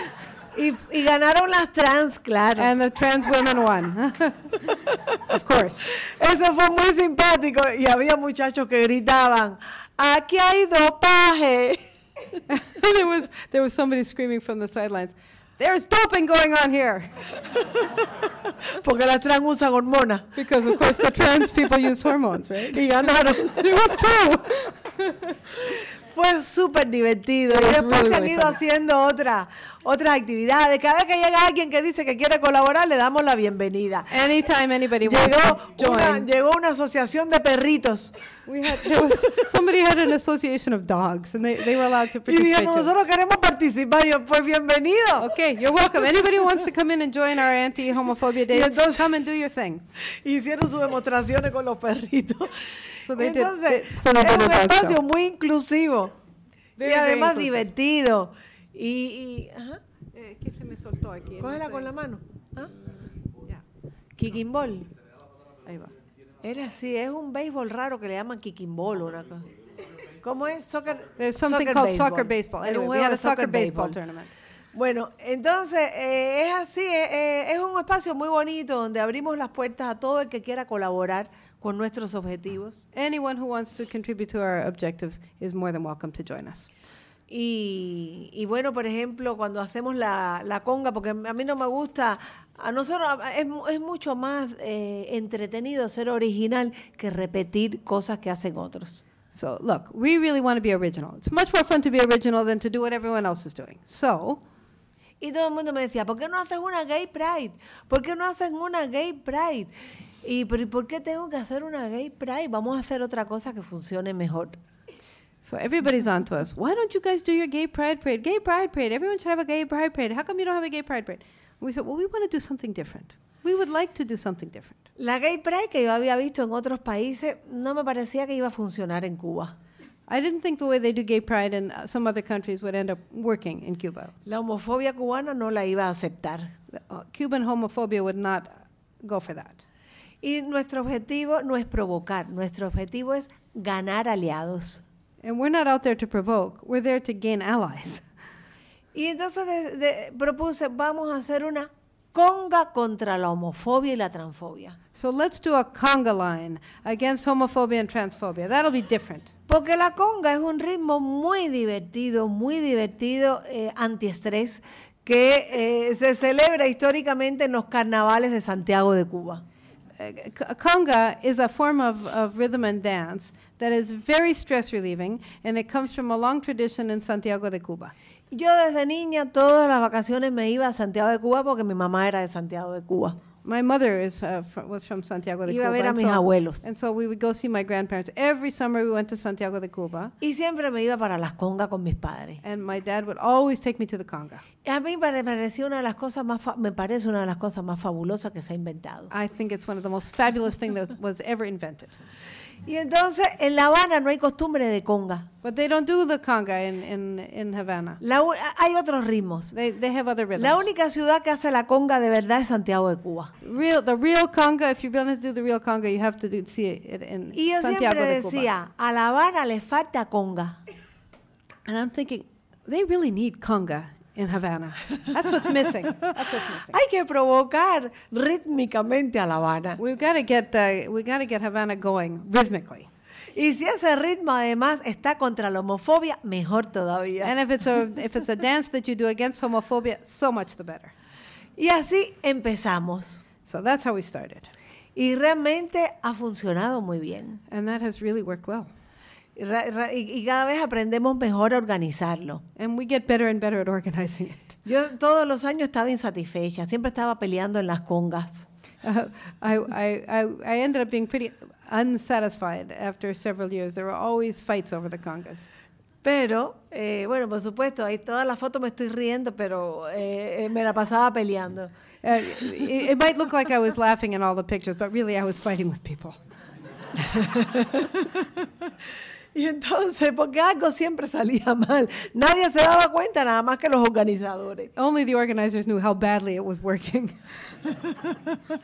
Y, y ganaron las trans, claro. And the trans women won. Of course. Eso fue muy simpático y había muchachos que gritaban, aquí hay dopaje. And there was, there was somebody screaming from the sidelines, there's doping going on here. Porque las trans usan hormonas. Because, of course, the trans people used hormones, right? Y ganaron. It was true. Fue súper divertido. Y después really, se han really ido fun. haciendo otra, otras actividades. Cada vez que llega alguien que dice que quiere colaborar, le damos la bienvenida. Anytime anybody wants Llegó to una, join. llegó una asociación de perritos. We had, there was, somebody had an association of dogs, and they, they were allowed to Y participate dijeron, too. nosotros queremos participar. Y yo, pues bienvenido. Okay, you're welcome. Anybody who wants to come in and join our anti-homophobia days, entonces- come and do your thing. Hicieron sus demostraciones con los perritos. So they did- Entonces, they- so they es did un a dog espacio show. muy inclusivo. Very, y very además inclusive. divertido. Y, y ajá, Eh, ¿qué se me soltó aquí? No cógela sé. con la mano. ¿Ah? Ya, Kicking ahí va. Era así, es un béisbol raro que le llaman kicking ball, una cosa. ¿Cómo es? Soccer, There's something soccer called baseball. soccer baseball. Era un Anyway, we juego had de a soccer soccer baseball baseball. tournament. Bueno, entonces eh, es así, eh, eh, es un espacio muy bonito donde abrimos las puertas a todo el que quiera colaborar con nuestros objetivos. Anyone who wants to contribute to our objectives is more than welcome to join us. Y, y bueno, por ejemplo, cuando hacemos la, la conga, porque a mí no me gusta, a nosotros es, es mucho más eh, entretenido ser original que repetir cosas que hacen otros. So, look, we really want to be original. It's much more fun to be original than to do what everyone else is doing. So, Y todo el mundo me decía, ¿por qué no haces una gay pride? ¿Por qué no haces una gay pride? Y, pero, ¿y por qué tengo que hacer una gay pride? Vamos a hacer otra cosa que funcione mejor. so everybody's on to us. Why don't you guys do your gay pride parade? Gay pride parade. Everyone should have a gay pride parade. How come you don't have a gay pride parade? And we said, well, we want to do something different. We would like to do something different. La gay pride que yo había visto en otros países no me parecía que iba a funcionar en Cuba. I didn't think the way they do gay pride in uh, some other countries would end up working in Cuba. La homofobia cubana no la iba a aceptar. Uh, Cuban homophobia would not go for that. Y nuestro objetivo no es provocar, nuestro objetivo es ganar aliados. And we're not out there to provoke. We're there to gain allies. Y entonces de- de- propuse, vamos a hacer una conga contra la homofobia y la transfobia. So let's do a conga line against homophobia and transphobia. That'll be different. Porque la conga es un ritmo muy divertido, muy divertido, eh, antiestrés, que eh, se celebra históricamente en los carnavales de Santiago de Cuba. Uh, c- conga is a form of, of rhythm and dance that is very stress relieving, and it comes from a long tradition in Santiago de Cuba. Yo desde niña todas las vacaciones me iba a Santiago de Cuba porque mi mamá era de Santiago de Cuba. My mother is, uh, fr- was from Santiago de Iba a Cuba. ver a and mis so- abuelos. And so we would go see my grandparents. Every summer we went to Santiago de Cuba, Y siempre me iba para las congas con mis padres. and my dad would always take me to the conga. A mí me parecía una de las cosas más fa- me parece una de las cosas más fabulosas que se ha inventado. I think it's one of the most fabulous things that was ever invented. Y entonces en La Habana no hay costumbre de conga. But they don't do the conga in, in, in Havana. La u- hay otros ritmos. They, they have other rhythms. La única ciudad que hace la conga de verdad es Santiago de Cuba. Real, the real conga, if you're going to do the real conga, you have to do, see it in Y yo Santiago siempre de Cuba. decía, a La Habana le falta conga. And I'm thinking, they really need conga in Havana. That's what's missing. That's what's missing. Hay que provocar rítmicamente a La Habana. We've got to get uh, we got to get Havana going rhythmically. Y si ese ritmo además está contra la homofobia, mejor todavía. And if it's a if it's a dance that you do against homophobia, so much the better. Y así empezamos. So that's how we started, Y realmente ha funcionado muy bien. and that has really worked well. Y, ra- ra- y- y cada vez aprendemos mejor a organizarlo. And we get better and better at organizing it. Yo todos los años estaba insatisfecha, siempre estaba peleando en las congas. Uh, I, I, I, I ended up being pretty unsatisfied after several years. There were always fights over the congas. Pero, eh, bueno, por supuesto, ahí todas las fotos me estoy riendo, pero eh, eh, me la pasaba peleando. Uh, it, it might look like I was laughing in all the pictures, but really I was fighting with people. Y entonces, porque algo siempre salía mal. Nadie se daba cuenta, nada más que los organizadores. Only the organizers knew how badly it was working.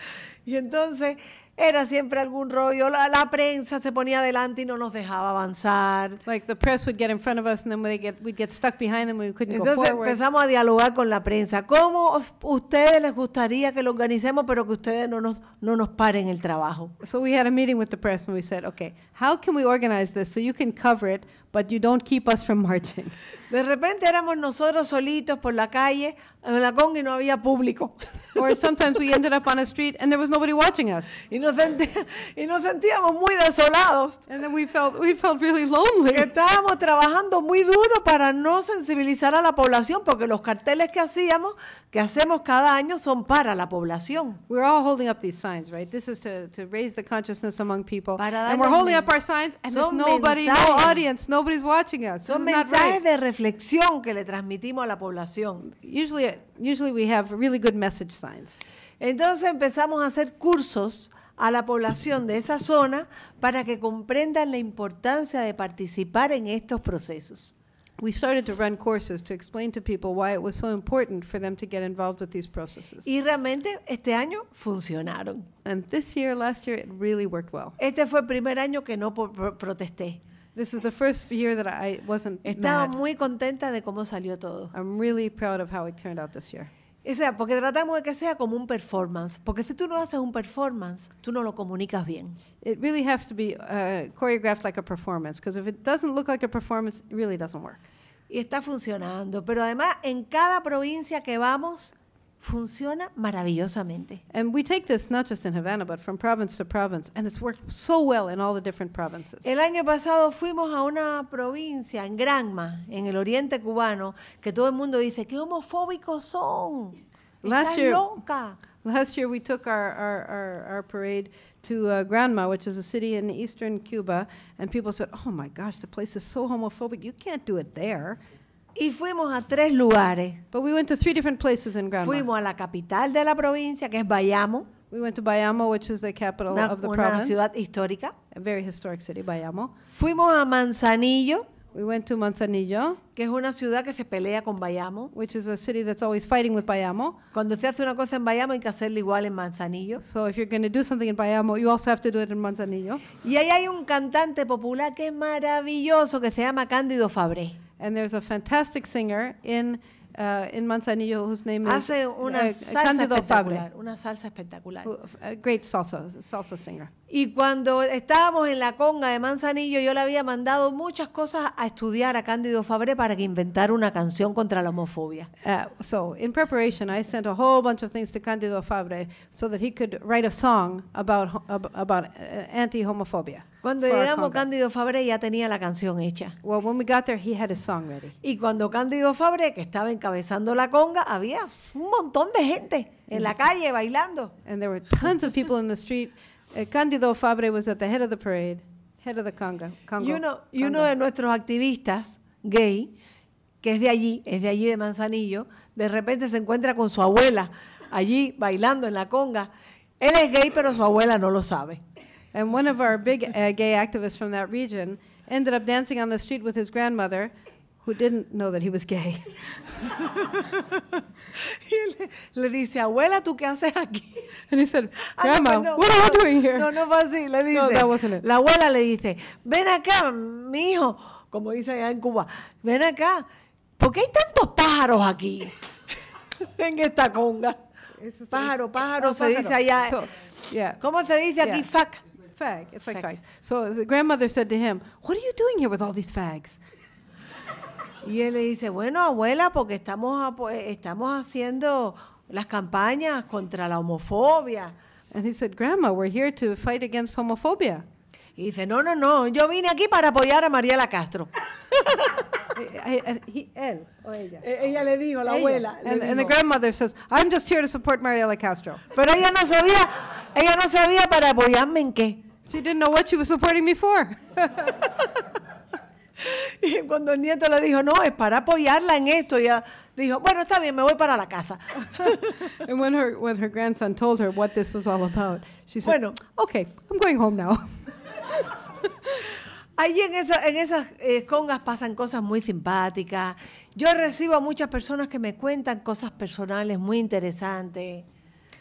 Y entonces era siempre algún rollo. La, la prensa se ponía adelante y no nos dejaba avanzar. Like the press would get in front of us, and then they get, we'd get stuck behind them, and we couldn't go Entonces forward. empezamos a dialogar con la prensa. ¿Cómo os- ustedes les gustaría que lo organicemos, pero que ustedes no nos, no nos paren el trabajo? So we had a meeting with the press, and we said, okay, how can we organize this so you can cover it, but you don't keep us from marching? De repente éramos nosotros solitos por la calle, en la conga, y no había público. Or sometimes we ended up on a street, and there was nobody watching us. Y nos, sentí- y nos sentíamos muy desolados. And then we felt, we felt really Que lonely. estábamos trabajando muy duro para no sensibilizar a la población, porque los carteles que hacíamos, que hacemos cada año, son para la población. We're all holding up these signs, right? This is to, to raise the consciousness among people. Para And we're darles holding men- up our signs, and there's son nobody, no mensajes. audience, nobody's watching us. This Son is not mensajes right. de reflexión que le transmitimos a la población. Usually, usually we have really good message signs. Entonces empezamos a hacer cursos a la población de esa zona para que comprendan la importancia de participar en estos procesos. We started to run courses to explain to people why it was so important for them to get involved with these processes. Y realmente este año funcionaron. And this year, last year, it really worked well. Este fue el primer año que no po- pro- protesté. This is the first year that I wasn't Estaba mad. muy contenta de cómo salió todo. I'm really proud of how it turned out this year. O sea, porque tratamos de que sea como un performance. Porque si tú no haces un performance, tú no lo comunicas bien. It really has to be uh, choreographed like a performance, because if it doesn't look like a performance, it really doesn't work. Y está funcionando. Pero además, en cada provincia que vamos, funciona maravillosamente. And we take this not just in Havana, but from province to province, and it's worked so well in all the different provinces. El año pasado fuimos a una provincia, en Granma, en el oriente cubano, que todo el mundo dice, ¡qué homofóbicos son! Last ¡Estás year- loca! Last year, we took our, our, our, our parade to uh, Granma, which is a city in eastern Cuba, and people said, oh my gosh, the place is so homophobic, you can't do it there. Y fuimos a tres lugares. But we went to three different places in Granma. Fuimos a la capital de la provincia, que es Bayamo, We went to Bayamo, which is the capital una, of the una province, ciudad histórica. a very historic city, Bayamo. Fuimos a Manzanillo, We went to Manzanillo, que es una ciudad que se pelea con Bayamo. which is a city that's always fighting with Bayamo. Cuando se hace una cosa en Bayamo, hay que hacerla igual en Manzanillo. So if you're going to do something in Bayamo, you also have to do it in Manzanillo. Y ahí hay un cantante popular que es maravilloso, que se llama Cándido Fabré. And there's a fantastic singer in uh, in Manzanillo whose name is Hace una uh, salsa Cándido Fabre, espectacular, una salsa espectacular. who- a great salsa salsa singer. Y cuando estábamos en la conga de Manzanillo, yo le había mandado muchas cosas a estudiar a Cándido Fabré para que inventara una canción contra la homofobia. Uh, so in preparation, I sent a whole bunch of things to Cándido Fabre so that he could write a song about ho- ab- about uh, anti-homophobia. Cuando for our llegamos, conga. Cándido Fabré ya tenía la canción hecha. Well, when we got there, he had his song ready. Y cuando Cándido Fabré, que estaba encabezando la conga, había un montón de gente en la calle bailando. And there were tons of people in the street. Uh, Cándido Fabre was at the head of the parade, head of the conga. Congo, Y uno, y uno conga. de nuestros activistas gay, que es de allí, es de allí de Manzanillo, de repente se encuentra con su abuela allí bailando en la conga. Él es gay, pero su abuela no lo sabe. And one of our big uh, gay activists from that region ended up dancing on the street with his grandmother, who didn't know that he was gay. Y él le, le dice, abuela, ¿tú qué haces aquí? And he said, Ah, no, Grandma, perdón, what are you no, doing here? No, no fue así. Le dice, No, that wasn't it. la abuela le dice, ven acá, mi hijo, como dice allá en Cuba, ven acá, ¿por qué hay tantos pájaros aquí en esta conga? It's just- Pájaro, pájaro, Oh, se dice allá. So, yeah. ¿Cómo se dice aquí? Yeah. Fac. Fag. It's like Fag. fag. So the grandmother said to him, what are you doing here with all these fags? Y él le dice, bueno, abuela, porque estamos, apo- eh, estamos haciendo las campañas contra la homofobia. And he said, Grandma, we're here to fight against homophobia. Y dice, no, no, no, yo vine aquí para apoyar a Mariela Castro. I- I- and he, él, o ella. E- Ella le dijo, la Ella. abuela. le And, and the dijo. grandmother says, I'm just here to support Mariela Castro. Pero ella no sabía, ella no sabía para apoyarme en qué. She didn't know what she was supporting me for. Y cuando el nieto le dijo, no, es para apoyarla en esto, ella dijo, bueno, está bien, me voy para la casa. And when her, when her grandson told her what this was all about, she said, Bueno. okay, I'm going home now. Allí en, esa, en esas eh, congas pasan cosas muy simpáticas. Yo recibo a muchas personas que me cuentan cosas personales muy interesantes.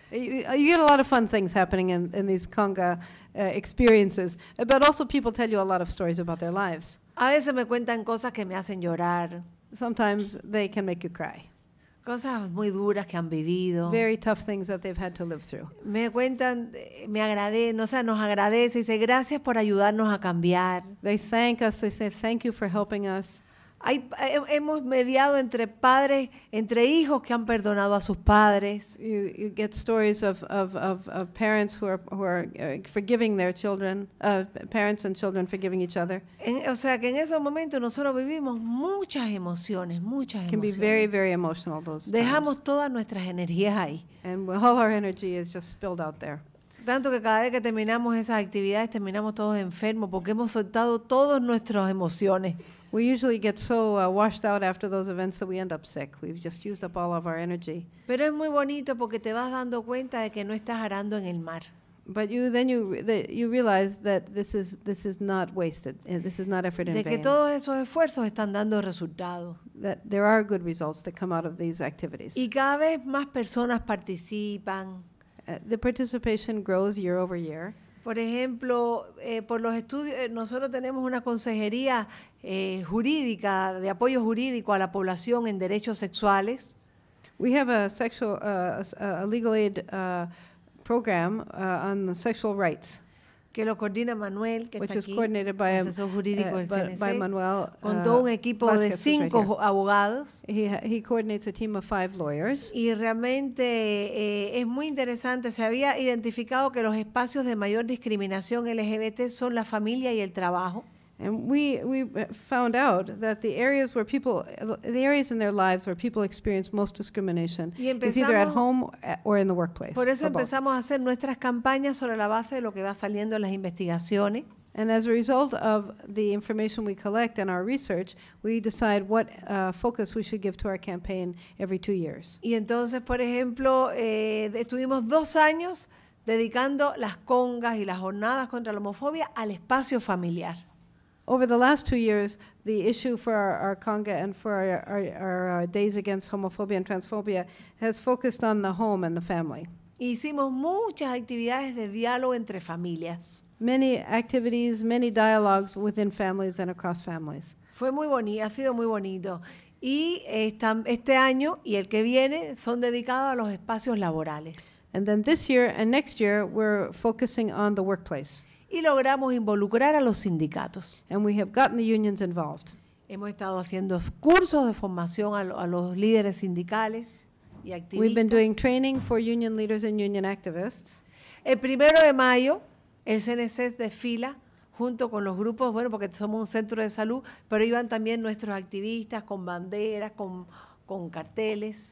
You, you get a lot of fun things happening in, in these conga uh, experiences, but also people tell you a lot of stories about their lives. A veces me cuentan cosas que me hacen llorar, Sometimes they can make you cry. cosas muy duras que han vivido. Very tough things that they've had to live through. Me cuentan, eh, me agradecen, o sea, nos agradece y dice gracias por ayudarnos a cambiar. They thank us, they say thank you for helping us. Hay, he- hemos mediado entre padres, entre hijos que han perdonado a sus padres. You, you get stories of, of, of, of parents who are, who are uh, forgiving their children, uh, parents and children forgiving each other. En- o sea, que en esos momentos nosotros vivimos muchas emociones, muchas It can be very, emociones. very emotional those times. Dejamos todas nuestras energías ahí. And all our energy is just spilled out there. Tanto que cada vez que terminamos esas actividades terminamos todos enfermos porque hemos soltado todas nuestras emociones. We usually get so uh, washed out after those events that we end up sick. We've just used up all of our energy. Pero es muy bonito porque te vas dando cuenta de que no estás arando en el mar. But you then you re- the, you realize that this is this is not wasted. uh, This is not effort in De que vain. todos esos esfuerzos están dando resultados. That there are good results that come out of these activities. Y cada vez más personas participan. Uh, the participation grows year over year. Por ejemplo, eh, por los estudios, eh, nosotros tenemos una consejería eh, jurídica, de apoyo jurídico a la población en derechos sexuales. We have a sexual uh, s- a a legal aid uh, program uh, on the sexual rights, Que lo coordina Manuel, que which está is aquí, coordinated by, um, asesor jurídico uh, del by, by C N C, Manuel. con uh, todo un equipo de Vázquez, who's right cinco here. jo- abogados. He, ha- he coordinates a team of five lawyers. Y realmente eh, es muy interesante. Se había identificado que los espacios de mayor discriminación L G B T son la familia y el trabajo. And we, we uh, found out that the areas where people, uh, the areas in their lives where people experience most discrimination Y is either at empezamos- home uh, or in the workplace. Por eso or both. empezamos a hacer nuestras campañas sobre la base de lo que va saliendo en las investigaciones. And as a result of the information we collect and our research, we decide what uh, focus we should give to our campaign every two years. Y entonces, por ejemplo, eh, estuvimos dos años dedicando las congas y las jornadas contra la homofobia al espacio familiar. Over the last two years, the issue for our, our conga and for our, our, our uh, days against homophobia and transphobia has focused on the home and the family. Hicimos muchas actividades de diálogo entre familias. Many activities, many dialogues within families and across families. Fue muy bonito, ha sido muy bonito. Y esta- este año y el que viene son dedicados a los espacios laborales. And then this year and next year, we're focusing on the workplace. Y logramos involucrar a los sindicatos. And we have gotten the unions involved. Hemos estado haciendo cursos de formación a, lo- a los líderes sindicales y We've been doing activistas. training for union leaders and union activists. El primero de mayo, el C N C desfila junto con los grupos, bueno, porque somos un centro de salud, pero iban también nuestros activistas con banderas, con, con carteles.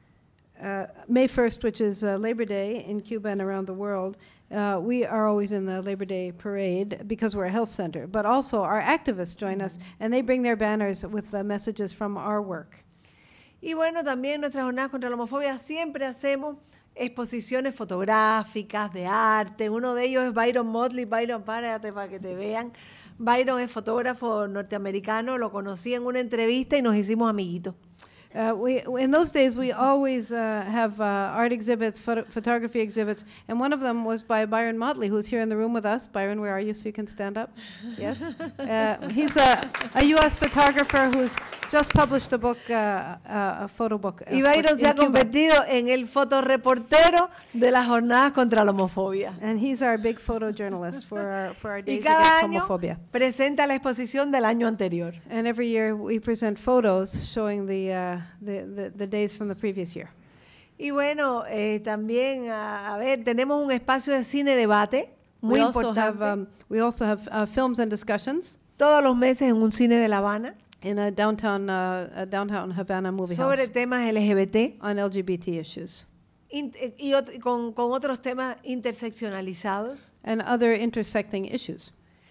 Uh, May first, which is uh, Labor Day in Cuba and around the world, uh, we are always in the Labor Day parade because we're a health center. But also our activists join us, and they bring their banners with the messages from our work. Y bueno, también en nuestras jornadas contra la homofobia siempre hacemos exposiciones fotográficas, de arte. Uno de ellos es Byron Motley. Byron, párate para que te vean. Byron es fotógrafo norteamericano, lo conocí en una entrevista y nos hicimos amiguitos. Uh, we, in those days, we always uh, have uh, art exhibits, photo photography exhibits, and one of them was by Byron Motley, who's here in the room with us. Byron, where are you, so you can stand up? Yes? Uh, he's a, a U S photographer who's just published a book, uh, uh, a photo book. uh, Y for- Byron se in ha Cuba. convertido en el fotoreportero de las jornadas contra la homofobia. And he's our big photojournalist for our, for our Y days cada against año homophobia. presenta la exposición del año anterior. And every year we present photos showing the, uh, the, the, the days from the previous year. Y bueno, eh, también, a, a ver, tenemos un espacio de cine debate muy We also importante. have, um, we also have uh, films and discussions Todos los meses en un cine de La Habana in a downtown, uh, a downtown Havana movie sobre house temas L G B T on L G B T issues in- y ot- con, con otros temas interseccionalizados. and other intersecting issues.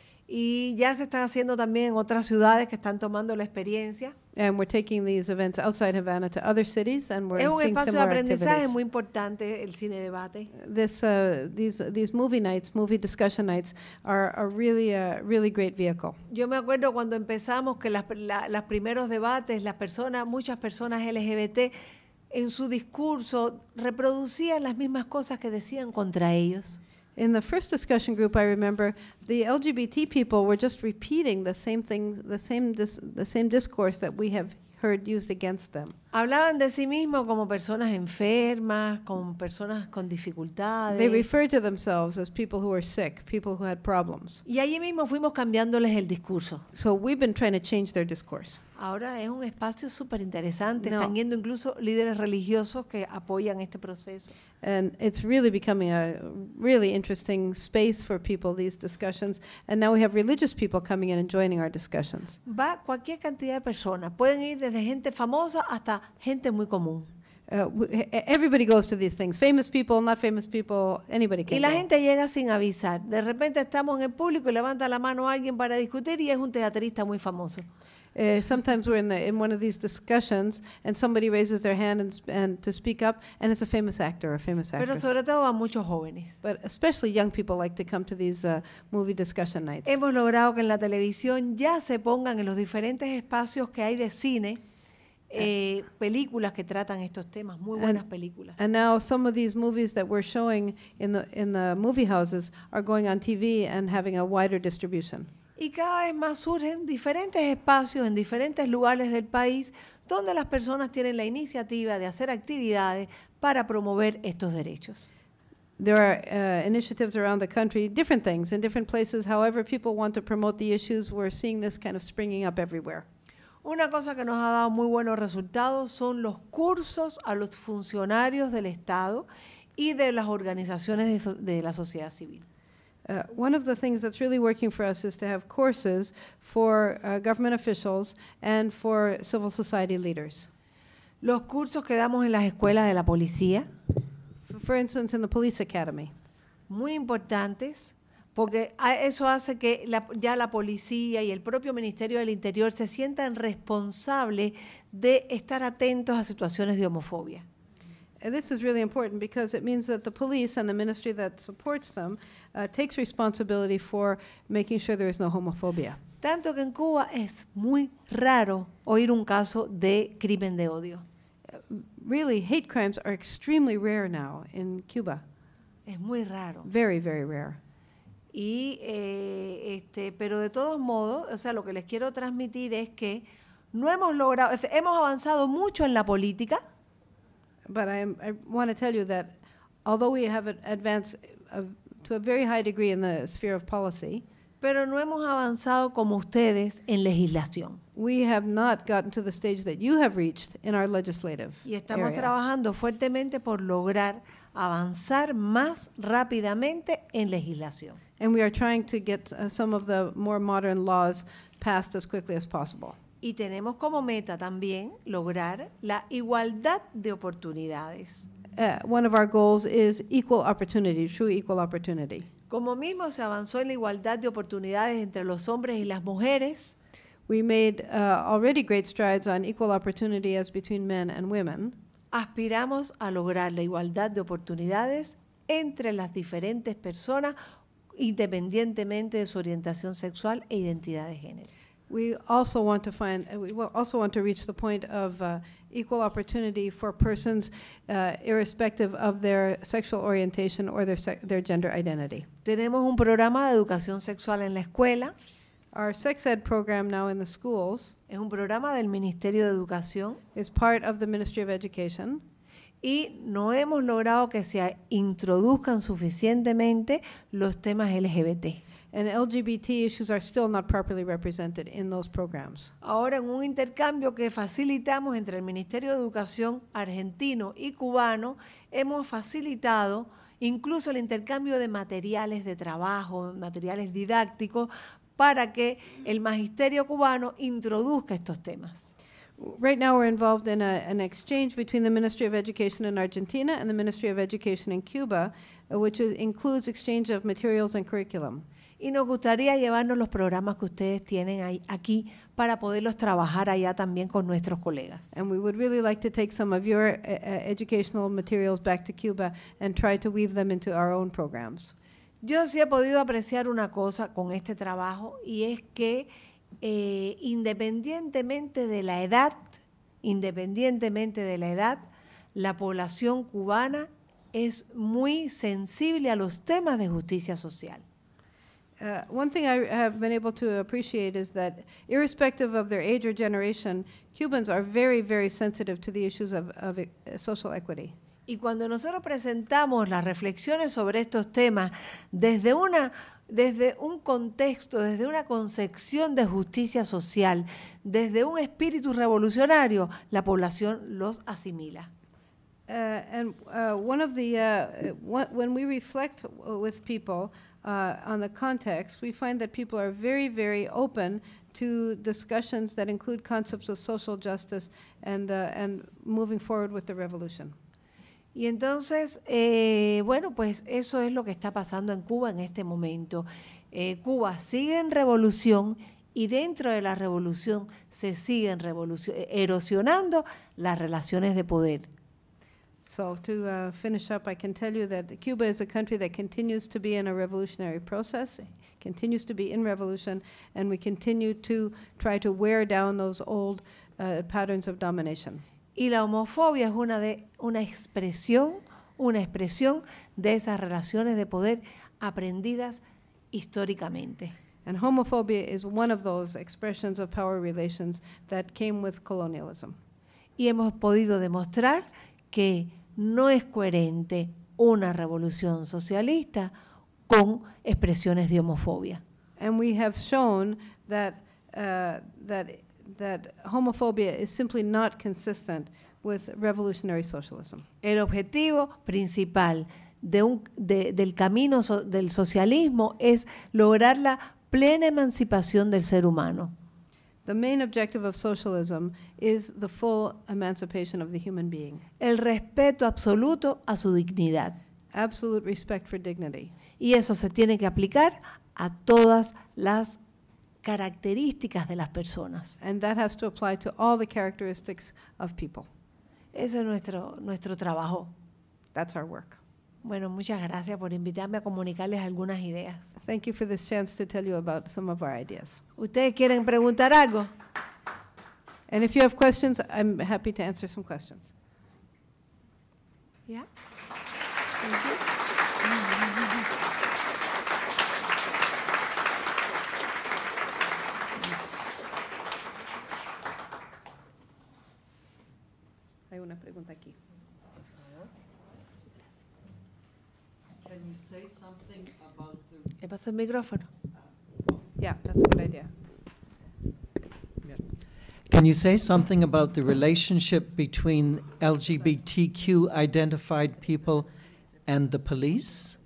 Y ya se están haciendo también en otras ciudades que están tomando la experiencia. And we're taking these events outside Havana to other cities, and we're Es un seeing espacio de similar aprendizaje activities. muy importante el cine debate. This, uh, these, these movie nights, movie discussion nights, are a really, a really great vehicle. Yo me acuerdo cuando empezamos que las la- los primeros debates, las personas, muchas personas L G B T en su discurso reproducían las mismas cosas que decían contra ellos. In the first discussion group, I remember the L G B T people were just repeating the same things, the same dis the same discourse that we have heard used against them. Hablaban de sí mismos como personas enfermas, como personas con dificultades. They referred to themselves as people who were sick, people who had problems. Y allí mismo fuimos cambiándoles el discurso. So we've been trying to change their discourse. Ahora es un espacio súper interesante. No. Están yendo incluso líderes religiosos que apoyan este proceso. And it's really becoming a really interesting space for people, these discussions. And now we have religious people coming in and joining our discussions. Va cualquier cantidad de personas. Pueden ir desde gente famosa hasta gente muy común. Uh, w- everybody goes to these things. Famous people, not famous people, anybody Y can la go. gente llega sin avisar. De repente estamos en el público y levanta la mano alguien para discutir y es un teatrista muy famoso. Uh, sometimes we're in, the, in one of these discussions and somebody raises their hand and, sp- and to speak up, and it's a famous actor or a famous Pero actress. sobre todo van muchos jóvenes. But especially young people like to come to these uh, movie discussion nights. Hemos logrado que en la televisión ya se pongan en los diferentes espacios que hay de cine eh, películas que tratan estos temas, muy buenas And- películas. And now some of these movies that we're showing in the, in the movie houses are going on T V and having a wider distribution. Y cada vez más surgen diferentes espacios en diferentes lugares del país donde las personas tienen la iniciativa de hacer actividades para promover estos derechos. There are uh, initiatives around the country, different things in different places. However people want to promote the issues, we're seeing this kind of springing up everywhere. Una cosa que nos ha dado muy buenos resultados son los cursos a los funcionarios del Estado y de las organizaciones de, so- de la sociedad civil. Uh, one of the things that's really working for us is to have courses for uh, government officials and for civil society leaders. Los cursos que damos en las escuelas de la policía, F- For instance, in the police academy. muy importantes, porque a- eso hace que la- ya la policía y el propio Ministerio del Interior se sientan responsables de estar atentos a situaciones de homofobia. And this is really important because it means that the police and the ministry that supports them uh, takes responsibility for making sure there is no homophobia. Tanto que en Cuba es muy raro oír un caso de crimen de odio. Really, hate crimes are extremely rare now in Cuba. Es muy raro. Very, very rare. Y, eh, este, pero de todos modos, o sea, lo que les quiero transmitir es que no hemos logrado, es- hemos avanzado mucho en la política, But I, am- I want to tell you that although we have ad- advanced uh, to a very high degree in the sphere of policy, pero no hemos avanzado como ustedes en legislación. we have not gotten to the stage that you have reached in our legislative Y estamos area. trabajando fuertemente por lograr avanzar más rápidamente en legislación. And we are trying to get uh, some of the more modern laws passed as quickly as possible. Y tenemos como meta también lograr la igualdad de oportunidades. Uh, one of our goals is equal opportunity, true equal opportunity. Como mismo se avanzó en la igualdad de oportunidades entre los hombres y las mujeres, We made uh, already great strides on equal opportunity as between men and women. aspiramos a lograr la igualdad de oportunidades entre las diferentes personas independientemente de su orientación sexual e identidad de género. We also want to find, uh, we will also want to reach the point of uh, equal opportunity for persons uh, irrespective of their sexual orientation or their, sec- their gender identity. Tenemos un programa de educación sexual en la escuela, Our sex ed program now in the schools es un programa del Ministerio de Educación is part of the Ministry of Education. y no hemos logrado que se introduzcan suficientemente los temas L G B T. And L G B T issues are still not properly represented in those programs. Ahora, en un intercambio que facilitamos entre el Ministerio de Educación argentino y cubano, hemos facilitado incluso el intercambio de materiales de trabajo, materiales didácticos, para que el magisterio cubano introduzca estos temas. Right now, we're involved in a, an exchange between the Ministry of Education in Argentina and the Ministry of Education in Cuba, uh, which is, includes exchange of materials and curriculum. Y nos gustaría llevarnos los programas que ustedes tienen ahí, aquí para poderlos trabajar allá también con nuestros colegas. And we would really like to take some of your uh, uh, educational materials back to Cuba and try to weave them into our own programs. Yo sí he podido apreciar una cosa con este trabajo y es que eh, independientemente de la edad, independientemente de la edad, la población cubana es muy sensible a los temas de justicia social. Uh, one thing I have been able to appreciate is that irrespective of their age or generation, Cubans are very, very sensitive to the issues of, of uh, social equity. Y cuando nosotros presentamos las reflexiones sobre estos temas desde una desde un contexto, desde una concepción de justicia social, desde un espíritu revolucionario, la población los asimila. Uh, and uh, one of the, uh, one, when we reflect with people uh, on the context, we find that people are very, very open to discussions that include concepts of social justice and, uh, and moving forward with the revolution. Y entonces, eh, bueno, pues eso es lo que está pasando en Cuba en este momento. Eh, Cuba sigue en revolución y dentro de la revolución se siguen erosionando las relaciones de poder. So to uh, finish up, I can tell you that Cuba is a country that continues to be in a revolutionary process, continues to be in revolution, and we continue to try to wear down those old uh, patterns of domination. Y la homofobia es una, de, una expresión, una expresión de esas relaciones de poder aprendidas históricamente. And homophobia is one of those expressions of power relations that came with colonialism. Y hemos podido demostrar que no es coherente una revolución socialista con expresiones de homofobia. And we have shown that, uh, that, that homophobia is simply not consistent with revolutionary socialism. El objetivo principal de un, de, del camino so, del socialismo es lograr la plena emancipación del ser humano. The main objective of socialism is the full emancipation of the human being. El respeto absoluto a su dignidad. Absolute respect for dignity. Y eso se tiene que aplicar a todas las características de las personas. And that has to apply to all the characteristics of people. Ese es nuestro, nuestro trabajo. That's our work. Bueno, muchas gracias por invitarme a comunicarles algunas ideas. Thank you for this chance to tell you about some of our ideas. ¿Ustedes quieren preguntar algo? And if you have questions, I'm happy to answer some questions. Yeah. Hay una pregunta aquí. Can you say something about the... ¿Le paso el micrófono? Yeah, that's a good idea. Can you say something about the relationship between L G B T Q identified people and the police?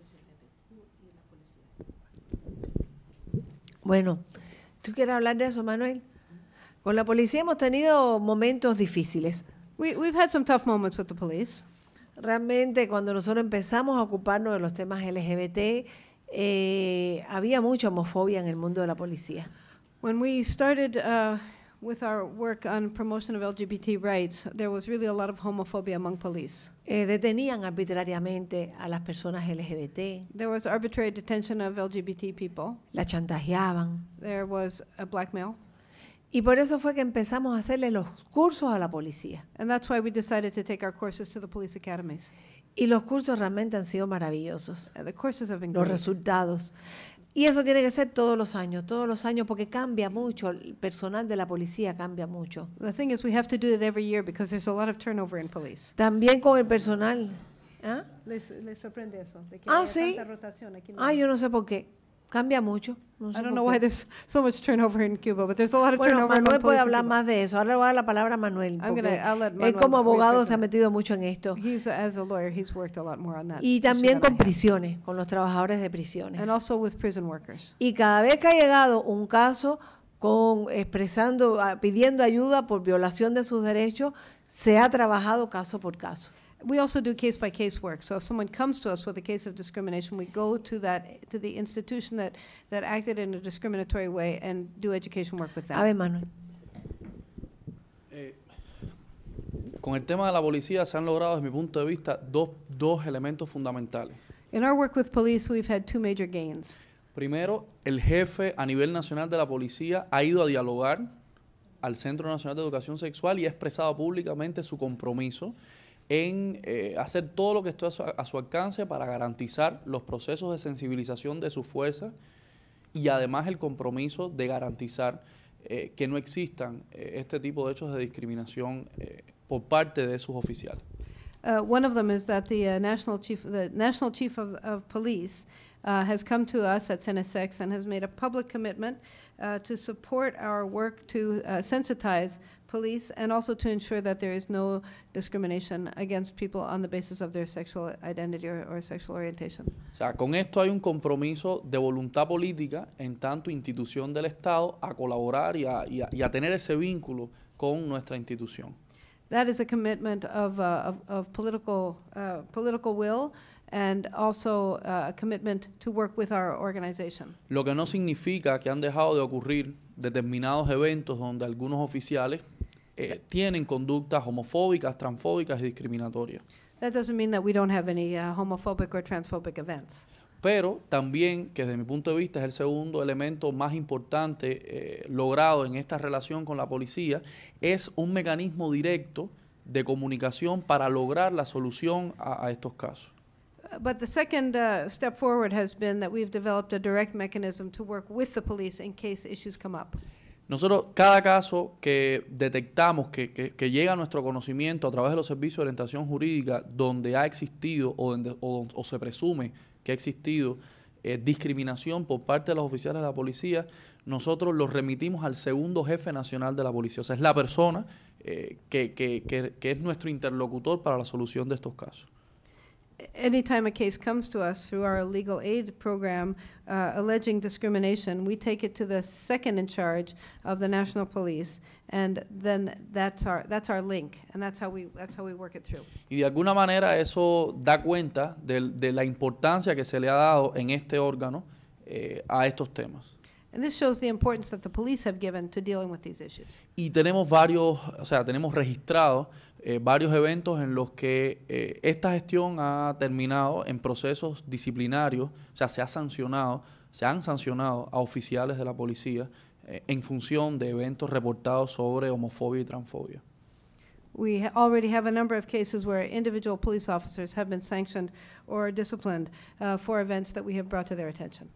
Bueno, ¿tú quieres hablar de eso, Manuel? Con la policía hemos tenido momentos difíciles. We, we've had some tough moments with the police. Realmente, cuando nosotros empezamos a ocuparnos de los temas L G B T, eh, había mucha homofobia en el mundo de la policía. When we started uh, with our work on promotion of L G B T rights, there was really a lot of homophobia among police. Eh, detenían arbitrariamente a las personas L G B T. There was arbitrary detention of L G B T people. La chantajeaban. There was a blackmail. Y por eso fue que empezamos a hacerle los cursos a la policía. And that's why we decided to take our courses to the police academies. Y los cursos realmente han sido maravillosos. Uh, the courses have been Los great. resultados. Y eso tiene que ser todos los años, todos los años, porque cambia mucho, el personal de la policía cambia mucho. The thing is, we have to do it every year because there's a lot of turnover in police. También con el personal. ¿Ah? Les, les sorprende eso, de que Ah, haya sí. tanta rotación aquí. No Ah, hay. yo no sé por qué. Cambia mucho. No sé I don't por know qué. why there's so much turnover in Cuba, but there's a lot of Bueno, turnover Manuel among puede police in hablar Cuba. más de eso. Ahora le voy a dar la palabra a Manuel, I'm porque gonna- I'll let él Manuel como abogado rephrase se ha it. metido mucho en esto. He's, as a lawyer, he's worked a lot more on that. Y issue también than I con have. prisiones, con los trabajadores de prisiones. And also with prison workers. Y cada vez que ha llegado un caso con expresando, ah, pidiendo ayuda por violación de sus derechos, se ha trabajado caso por caso. We also do case-by-case work. So if someone comes to us with a case of discrimination, we go to that, to the institution that, that acted in a discriminatory way and do education work with them. A ver, Manuel. Eh, con el tema de la policía se han logrado, desde mi punto de vista, dos, dos elementos fundamentales. In our work with police, we've had two major gains. Primero, el jefe a nivel nacional de la policía ha ido a dialogar al Centro Nacional de Educación Sexual y ha expresado públicamente su compromiso en eh, hacer todo lo que esté a su, a su alcance para garantizar los procesos de sensibilización de sus fuerzas y además el compromiso de garantizar eh, que no existan eh, este tipo de hechos de discriminación eh, por parte de sus oficiales. Uh, one of them is that the uh, national chief, the national chief of, of police, uh, has come to us at C N S X and has made a public commitment uh, to support our work to uh, sensitize police and also to ensure that there is no discrimination against people on the basis of their sexual identity or, or sexual orientation. O sea, con esto hay un compromiso de voluntad política en tanto institución del Estado a colaborar y a, y a, y a tener ese vínculo con nuestra institución. That is a commitment of, uh, of, of political, uh, political will and also uh, a commitment to work with our organization. Lo que no significa que han dejado de ocurrir determinados eventos donde algunos oficiales eh, tienen conductas homofóbicas, transfóbicas y discriminatorias. That doesn't mean that we don't have any uh, homophobic or transphobic events. Pero también, que desde mi punto de vista es el segundo elemento más importante eh, logrado en esta relación con la policía, es un mecanismo directo de comunicación para lograr la solución a, a estos casos. Uh, but the second uh, step forward has been that we've developed a direct mechanism to work with the police in case issues come up. Nosotros, cada caso que detectamos, que, que, que llega a nuestro conocimiento a través de los servicios de orientación jurídica, donde ha existido o, donde, o, o se presume que ha existido eh, discriminación por parte de los oficiales de la policía, nosotros los remitimos al segundo jefe nacional de la policía. O sea, es la persona eh, que, que, que, que es nuestro interlocutor para la solución de estos casos. Anytime a case comes to us through our legal aid program uh, alleging discrimination, we take it to the second in charge of the National Police, and then that's our that's our link, and that's how we that's how we work it through. Y de alguna manera eso da cuenta de, de la importancia que se le ha dado en este órgano eh, a estos temas. And this shows the importance that the police have given to dealing with these issues. Y tenemos varios, o sea, tenemos registrados eh, varios eventos en los que eh, esta gestión ha terminado en procesos disciplinarios, o sea, se ha sancionado, se han sancionado a oficiales de la policía eh, en función de eventos reportados sobre homofobia y transfobia. We ha already have a number of cases where individual police officers have been sanctioned or disciplined uh, for events that we have brought to their attention.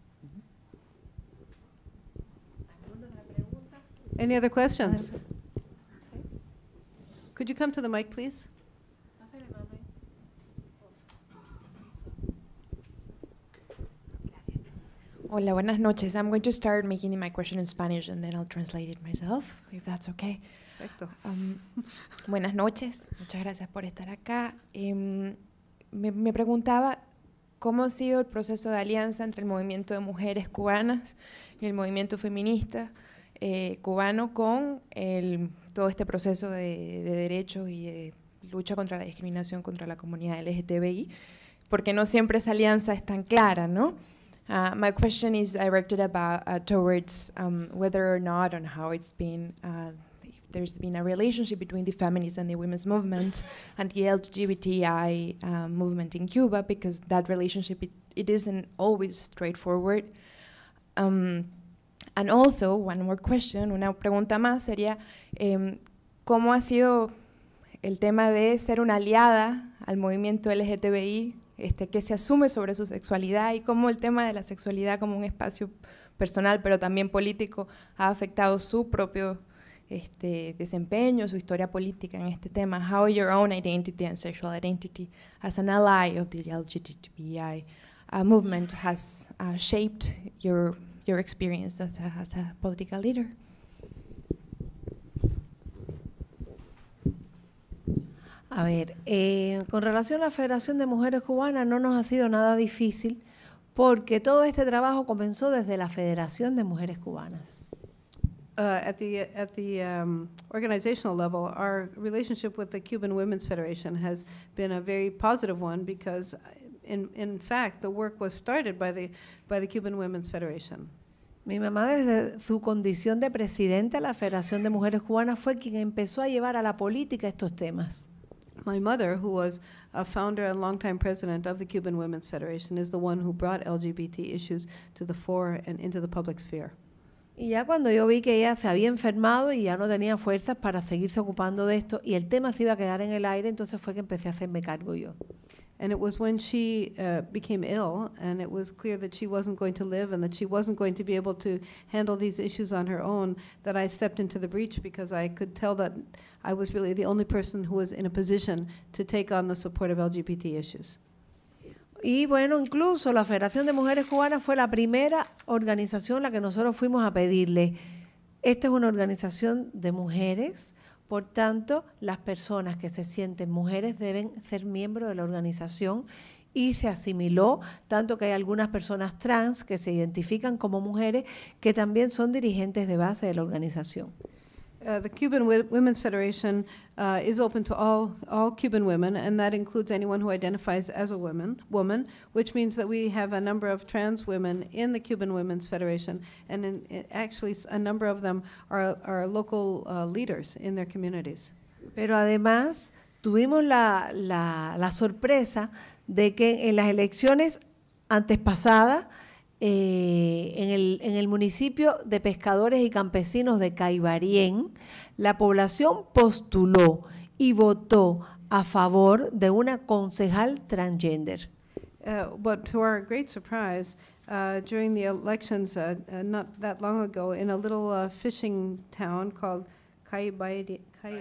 Any other questions? Could you come to the mic, please? Hola, buenas noches. I'm going to start making my question in Spanish and then I'll translate it myself, if that's okay. Perfecto. Um, buenas noches. Muchas gracias por estar acá. Um, me, me preguntaba cómo ha sido el proceso de alianza entre el movimiento de mujeres cubanas y el movimiento feminista Eh, cubano con el, todo este proceso de, de derechos y de lucha contra la discriminación contra la comunidad L G B T Q, porque no siempre esa alianza es tan clara, ¿no? Uh, my question is directed about uh, towards um, whether or not and how it's been, uh, if there's been a relationship between the feminist and the women's movement and the L G B T I uh, movement in Cuba, because that relationship, it, it isn't always straightforward. Um, And also, one more question, una pregunta más sería, eh, ¿cómo ha sido el tema de ser una aliada al movimiento L G B T I, este, que se asume sobre su sexualidad y cómo el tema de la sexualidad como un espacio personal, pero también político, ha afectado su propio este, desempeño, su historia política en este tema? How your own identity and sexual identity as an ally of the L G B T I uh, movement has uh, shaped your your experience as a, as a political leader? A ver, eh, con relación a la Federación de Mujeres Cubanas no nos ha sido nada difícil porque todo este trabajo comenzó desde la Federación de Mujeres Cubanas. Uh, at the at the um, organizational level, our relationship with the Cuban Women's Federation has been a very positive one because In, in fact, the work was started by the, by the Cuban Women's Federation. Mi mamá, desde su condición de presidenta de la Federación de Mujeres Cubanas, fue quien empezó a llevar a la política estos temas. My mother, who was a founder and longtime president of the Cuban Women's Federation, is the one who brought L G B T issues to the fore and into the public sphere. Y ya cuando yo vi que ella se había enfermado y ya no tenía fuerzas para seguirse ocupando de esto y el tema se iba a quedar en el aire, entonces fue que empecé a hacerme cargo yo. And it was when she uh, became ill, and it was clear that she wasn't going to live and that she wasn't going to be able to handle these issues on her own, that I stepped into the breach because I could tell that I was really the only person who was in a position to take on the support of L G B T issues. Y bueno, incluso la Federación de Mujeres Cubanas fue la primera organización a la que nosotros fuimos a pedirle. Esta es una organización de mujeres, por tanto, las personas que se sienten mujeres deben ser miembros de la organización y se asimiló, tanto que hay algunas personas trans que se identifican como mujeres que también son dirigentes de base de la organización. Uh, the Cuban Wi- Women's Federation uh, is open to all, all Cuban women, and that includes anyone who identifies as a woman, woman, which means that we have a number of trans women in the Cuban Women's Federation, and in, in actually s- a number of them are, are local uh, leaders in their communities. Pero además tuvimos la, la, la sorpresa de que en las elecciones antes pasadas, Eh, en, el, en el municipio de pescadores y campesinos de Caibarien, la población postuló y votó a favor de una concejal transgender. Uh, but to our great surprise, uh, during the elections uh, uh, not that long ago, in a little uh, fishing town called Caibarien,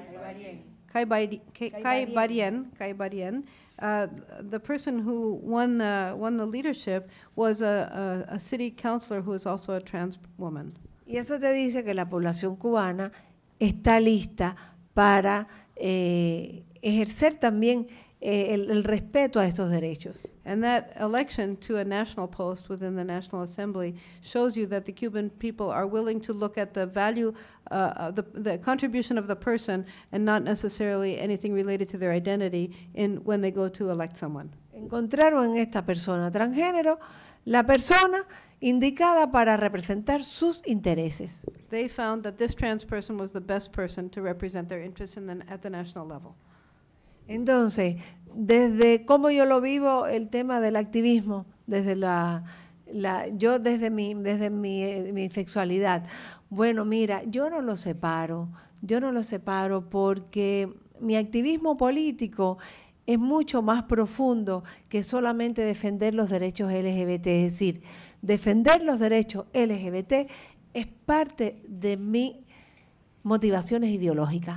Caibarien, Caibarien, Uh, the person who won, uh, won the leadership was a, a, a city councilor who is also a trans woman. Y eso te dice que la población cubana está lista para eh, ejercer también eh, el, el respeto a estos derechos. And that election to a national post within the National Assembly shows you that the Cuban people are willing to look at the value, uh, of the, the contribution of the person and not necessarily anything related to their identity in when they go to elect someone. Encontraron en esta persona transgénero la persona indicada para representar sus intereses. They found that this trans person was the best person to represent their interests in the, at the national level. Entonces, desde cómo yo lo vivo, el tema del activismo, desde la, la yo desde mi, desde mi, eh, mi sexualidad, bueno, mira, yo no lo separo, yo no lo separo porque mi activismo político es mucho más profundo que solamente defender los derechos L G B T, es decir, defender los derechos L G B T es parte de mis motivaciones ideológicas.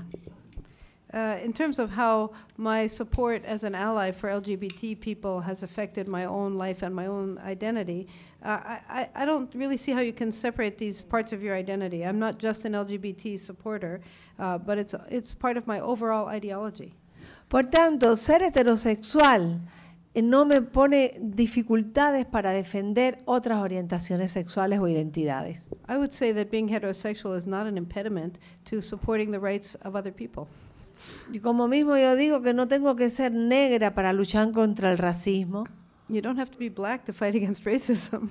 Uh, in terms of how my support as an ally for L G B T people has affected my own life and my own identity, uh, I, I don't really see how you can separate these parts of your identity. I'm not just an L G B T supporter, uh, but it's, it's part of my overall ideology. Por tanto, ser heterosexual eh, no me pone dificultades para defender otras orientaciones sexuales o identidades. I would say that being heterosexual is not an impediment to supporting the rights of other people. Y como mismo yo digo que no tengo que ser negra para luchar contra el racismo. You don't have to be black to fight against racism.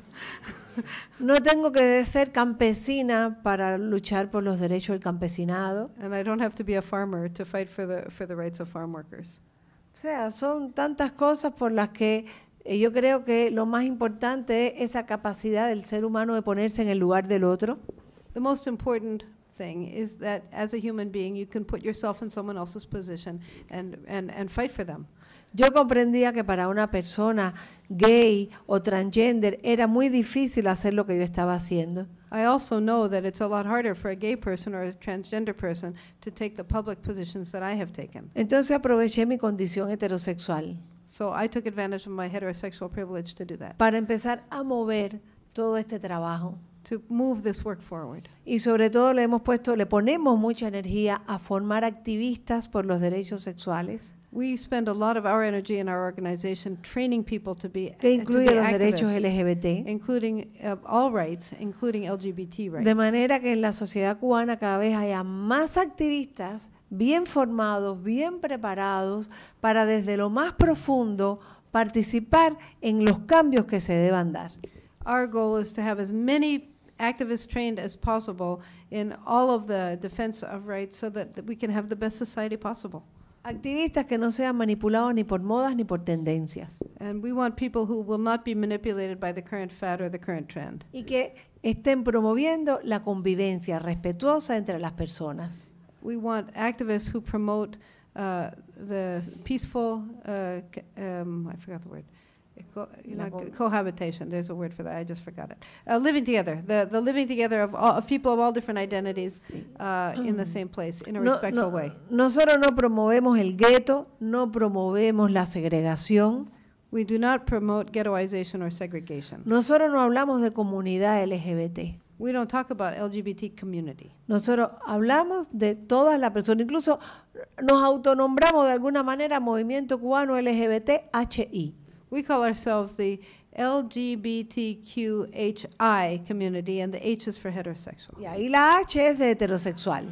No tengo que ser campesina para luchar por los derechos del campesinado. And I don't have to be a farmer to fight for the, for the rights of farm workers. O sea, son tantas cosas por las que eh, yo creo que lo más importante es esa capacidad del ser humano de ponerse en el lugar del otro. The most important thing is that as a human being you can put yourself in someone else's position and, and, and fight for them. Yo comprendía que para una persona gay o transgender era muy difícil hacer lo que yo estaba haciendo. I also know that it's a lot harder for a gay person or a transgender person to take the public positions that I have taken. Entonces aproveché mi condición heterosexual So I took advantage of my heterosexual privilege to do that, para empezar a mover todo este trabajo. to move this work forward. Y sobre todo le hemos puesto, le ponemos mucha energía a formar activistas por los derechos sexuales, We spend a lot of our energy in our organization training people to be, que to incluye be los derechos activists, L G B T, including uh, all rights, including L G B T rights. de manera que en la sociedad cubana cada vez haya más activistas bien formados, bien preparados, para desde lo más profundo participar en los cambios que se deban dar. Our goal is to have as many activists trained as possible in all of the defense of rights so that, that we can have the best society possible. Activistas que no sean manipulados ni por modas ni por tendencias. And we want people who will not be manipulated by the current fad or the current trend. Y que estén promoviendo la convivencia respetuosa entre las personas. We want activists who promote uh, the peaceful, uh, c- um, I forgot the word, Co- you La know, co- cohabitation. There's a word for that. I just forgot it. Uh, living together, the, the living together of, all, of people of all different identities uh, in the same place, in a No- respectful no- way. nosotros no promovemos el gueto, no promovemos la segregación. We do not promote ghettoization or segregation. Nosotros no hablamos de comunidad L G B T. We don't talk about L G B T community. Nosotros hablamos de todas las personas, incluso nos autonombramos de alguna manera Movimiento Cubano L G B T H I. We call ourselves the L G B T Q H I community, and the H is for heterosexual. Y ahí la H es de heterosexual.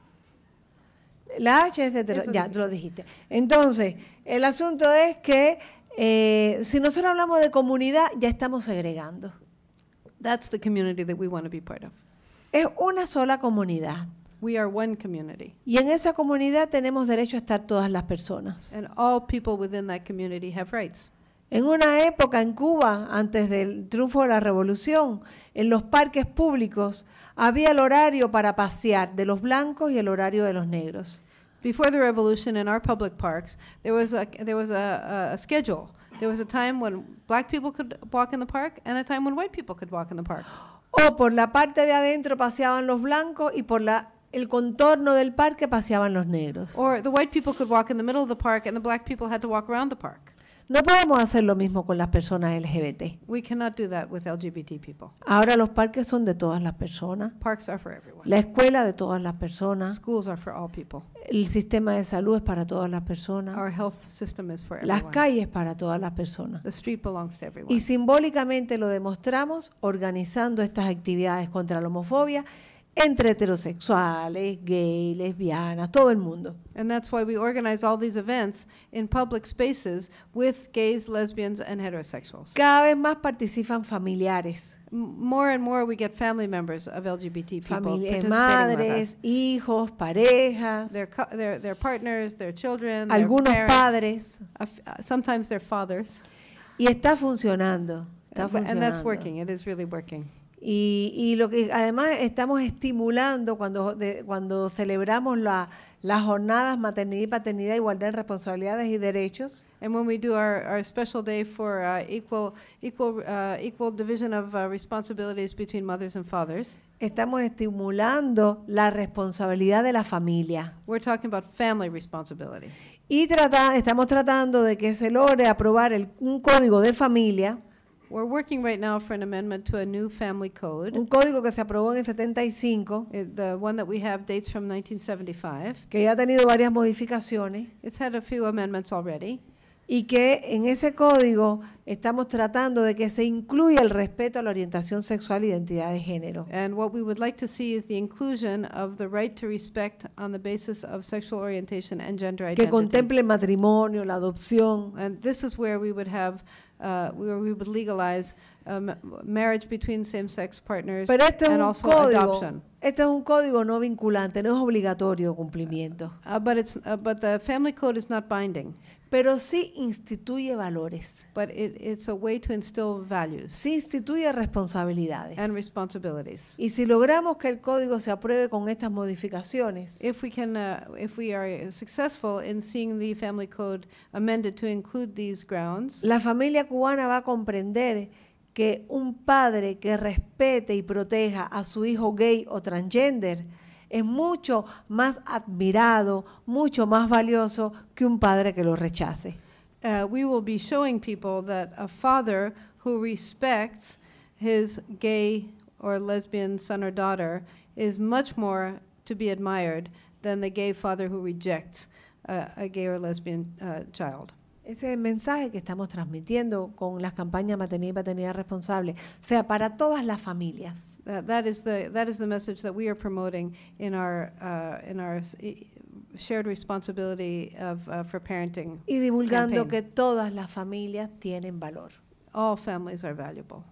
La H es de heterosexual. Eso Ya, dije. tú lo dijiste. Entonces, el asunto es que eh, si nosotros hablamos de comunidad, ya estamos segregando. That's the community that we want to be part of. Es una sola comunidad. We are one community, Y en esa comunidad tenemos derecho a estar todas las personas. and all people within that community have rights. En una época en Cuba, antes del triunfo de la revolución, en los parques públicos había el horario para pasear de los blancos y el horario de los negros. Before the revolution, in our public parks, there was a there was a, a, a schedule. There was a time when black people could walk in the park, and a time when white people could walk in the park. O por la parte de adentro paseaban los blancos y por la, el contorno del parque paseaban los negros. Or the white people could walk in the middle of the park, and the black people had to walk around the park. No podemos hacer lo mismo con las personas L G B T. We cannot do that with L G B T people. Ahora los parques son de todas las personas, Parks are for everyone. la escuela de todas las personas, Schools are for all people. el sistema de salud es para todas las personas, Our health system is for las everyone. calles para todas las personas. The street belongs to everyone. Y simbólicamente lo demostramos organizando estas actividades contra la homofobia entre heterosexuales, gays, lesbianas, todo el mundo. And that's why we organize all these events in public spaces with gays, lesbians, and heterosexuals. Cada vez más participan familiares, M- more and more we get family members of L G B T people familias, participating with madres, us. hijos, parejas, Their, co- their, their partners, their children, their algunos parents, padres, uh, f- uh, sometimes their fathers. y está funcionando, está Uh, but- and that's funcionando. working. It is really working. Y, y lo que además estamos estimulando cuando, de- cuando celebramos la, las jornadas maternidad y paternidad, igualdad, responsabilidades y derechos, And when we do our, our special day for uh, equal equal uh, equal division of uh, responsibilities between mothers and fathers, estamos estimulando la responsabilidad de la familia. we're talking about family responsibility. Y trata- estamos tratando de que se logre aprobar el- un código de familia, We're working right now for an amendment to a new family code. un código que se aprobó en el setenta y cinco, It- the one that we have dates from nineteen seventy-five. que ya ha tenido varias modificaciones, It's had a few amendments already. y que en ese código estamos tratando de que se incluya el respeto a la orientación sexual e identidad de género. And what we would like to see is the inclusion of the right to respect on the basis of sexual orientation and gender Que identity. contemple el matrimonio, la adopción, And this is where we would have, uh, where we would legalize um, marriage between same-sex partners pero esto es and un also código, adoption. este es un código no vinculante, no es obligatorio cumplimiento, Uh, but it's, uh, but the family code is not binding, pero sí instituye valores, but it, it's a way to instill values sí instituye responsabilidades. and responsibilities. Y si logramos que el código se apruebe con estas modificaciones, If we can, uh, if we are successful in seeing the family code amended to include these grounds, la familia cubana va a comprender que un padre que respete y proteja a su hijo gay o transgender es mucho más admirado, mucho más valioso que un padre que lo rechace. uh, we will be showing people that a father who respects his gay or lesbian son or daughter is much more to be admired than the gay father who rejects uh, a gay or lesbian uh, child. Ese es el mensaje que estamos transmitiendo con las campañas Maternidad y Paternidad Responsable, o sea, para todas las familias. That, that is the that is the message that we are promoting in our uh, in our s- i- shared responsibility of uh, for parenting. Y divulgando campaign. que todas las familias tienen valor. All families are valuable.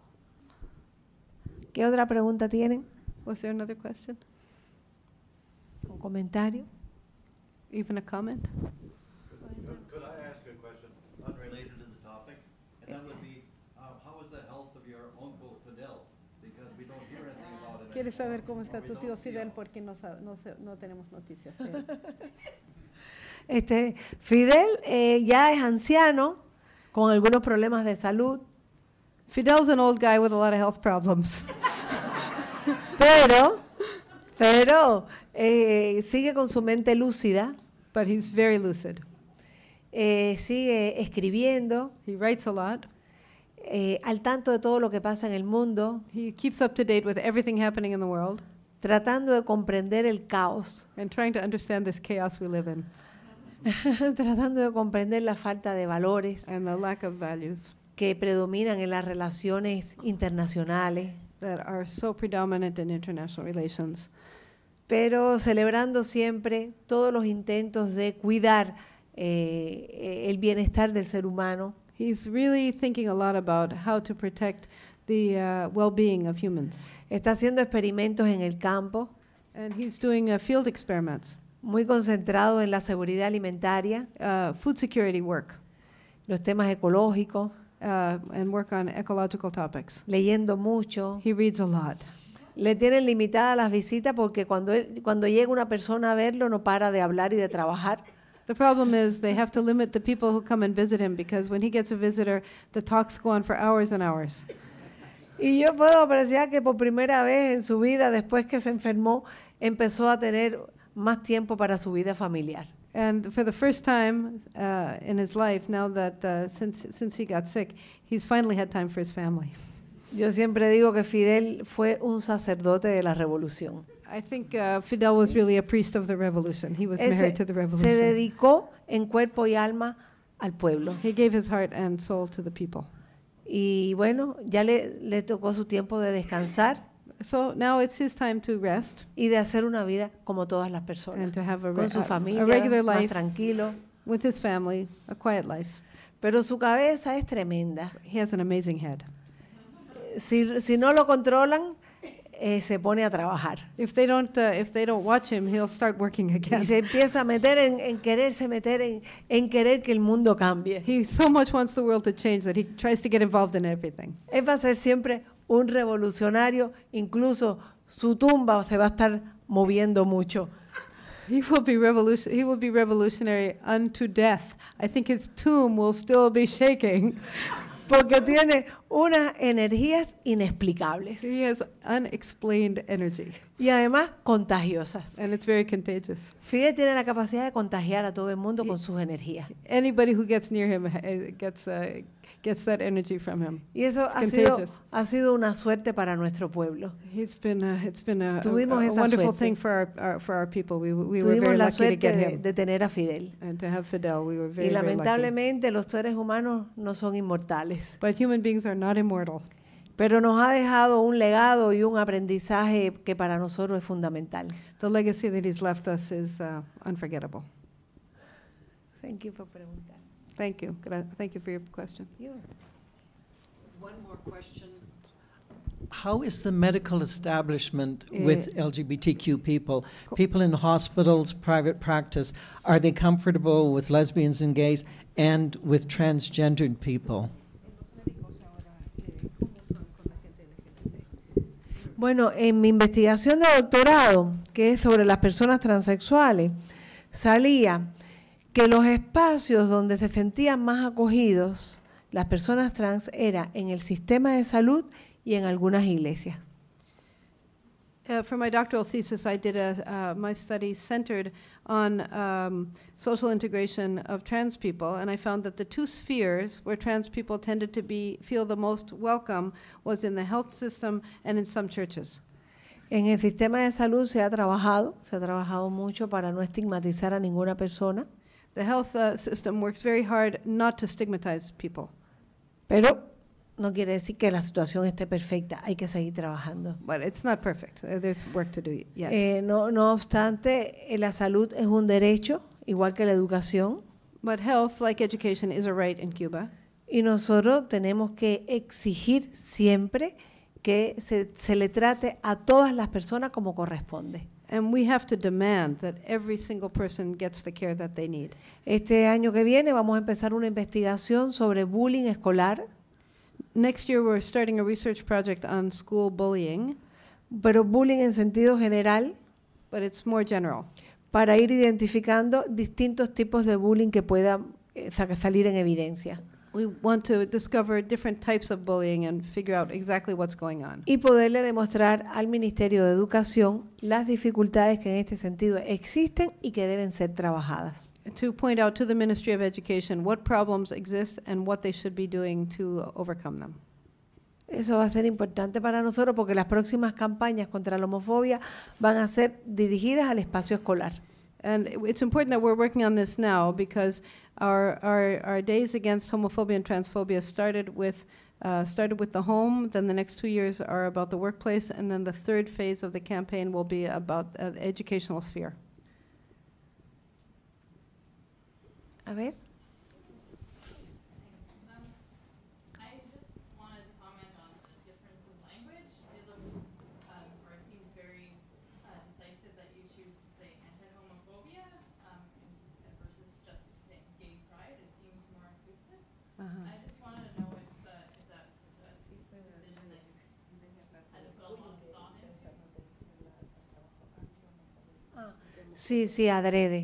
¿Qué otra pregunta tienen? Was there another question? ¿Un comentario? Even a comment? ¿Quieres saber cómo está tu tío Fidel? Porque no, sab- no, se- no tenemos noticias de él. Este, Fidel eh, ya es anciano, con algunos problemas de salud, Fidel's an old guy with a lot of health problems. pero, pero eh, sigue con su mente lúcida, But he's very lucid. eh, sigue escribiendo, He writes a lot. eh, al tanto de todo lo que pasa en el mundo, He keeps up to date with everything happening in the world tratando de comprender el caos, and trying to understand this chaos we live in tratando de comprender la falta de valores and the lack of values que predominan en las relaciones internacionales, that are so predominant in international relations. pero celebrando siempre todos los intentos de cuidar eh, el bienestar del ser humano, He's really thinking a lot about how to protect the uh, well-being of humans. está haciendo experimentos en el campo, And he's doing uh, field experiments, muy concentrado en la seguridad alimentaria, uh, food security work, los temas ecológicos, uh, and work on ecological topics. leyendo mucho. He reads a lot. Le tienen limitadas las visitas porque cuando, él, cuando llega una persona a verlo no para de hablar y de trabajar. The problem is they have to limit the people who come and visit him because when he gets a visitor, the talks go on for hours and hours. Y yo puedo apreciar que por primera vez en su vida, después que se enfermó, empezó a tener más tiempo para su vida familiar. And for the first time uh, in his life, now that uh, since since he got sick, he's finally had time for his family. Yo siempre digo que Fidel fue un sacerdote de la revolución. I think uh, Fidel was really a priest of the revolution. He was Él married se, to the se revolution. dedicó en cuerpo y alma al pueblo. He gave his heart and soul to the people. Y bueno, ya le, le tocó su tiempo de descansar So now it's his time to rest y de hacer una vida como todas las personas, and to have a, re- con su a- familia, a regular más life tranquilo. with his family, a quiet life. Pero su cabeza es tremenda. He has an amazing head. Si, si no lo controlan, eh, se pone a trabajar. If they don't, uh, if they don't watch him, he'll start working Y again. se empieza a meter en, en quererse meter en, en querer que el mundo cambie. He so much wants the world to change that he tries to get involved in everything. Él va a ser siempre un revolucionario, incluso su tumba se va a estar moviendo mucho. He will be revolution. He will be revolutionary unto death. I think his tomb will still be shaking. Porque tiene unas energías inexplicables He has unexplained energy, y además contagiosas. and it's very contagious. Fidel tiene la capacidad de contagiar a todo el mundo con sus energías. Anybody who gets near him uh, gets uh, gets that energy from him. Y eso ha It's sido, contagious. ha sido una suerte para nuestro pueblo. It's been uh, it's been a, a, Tuvimos a esa wonderful suerte. thing for our, our for our people. We we were Tuvimos very la lucky to suerte get de, him, de tener a Fidel. and to have Fidel. We were Y very very lucky. lamentablemente los seres humanos no son inmortales. But human beings are not immortal. Pero nos ha dejado un legado y un aprendizaje que para nosotros es fundamental. The legacy that he's left us is uh, unforgettable. Thank you por preguntar. Thank you. Gra- Thank you for your question. One more question. How is the medical establishment Eh, with L G B T Q people? co- People in hospitals, private practice, are they comfortable with lesbians and gays and with transgendered people? Bueno, en mi investigación de doctorado, que es sobre las personas transexuales, salía que los espacios donde se sentían más acogidos las personas trans era en el sistema de salud y en algunas iglesias. Uh, for my doctoral thesis, I did a, uh, my study centered on um, social integration of trans people, and I found that the two spheres where trans people tended to be feel the most welcome was in the health system and in some churches. En el sistema de salud se ha trabajado, se ha trabajado mucho para no estigmatizar a ninguna persona, The health uh, system works very hard not to stigmatize people, pero no quiere decir que la situación esté perfecta, hay que seguir trabajando. but it's not perfect. Uh, there's work to do yet. Eh, no, no obstante, eh, la salud es un derecho, igual que la educación, But health, like education, is a right in Cuba. y nosotros tenemos que exigir siempre que se, se le trate a todas las personas como corresponde. And we have to demand that every single person gets the care that they need. Este año que viene vamos a empezar una investigación sobre bullying escolar. next year we're starting a research project on school bullying, pero bullying en sentido general, but it's more general. para ir identificando distintos tipos de bullying que puedan eh, sa- salir en evidencia. We want to discover different types of bullying and figure out exactly what's going on. Y poderle demostrar al Ministerio de Educación las dificultades que en este sentido existen y que deben ser trabajadas. To point out to the Ministry of Education what problems exist and what they should be doing to overcome them. Eso va a ser importante para nosotros porque las próximas campañas contra la homofobia van a ser dirigidas al espacio escolar. And it's important that we're working on this now because our, our, our days against homophobia and transphobia started with, uh, started with the home, then the next two years are about the workplace, and then the third phase of the campaign will be about uh, the educational sphere. A ver. Sí, sí, adrede.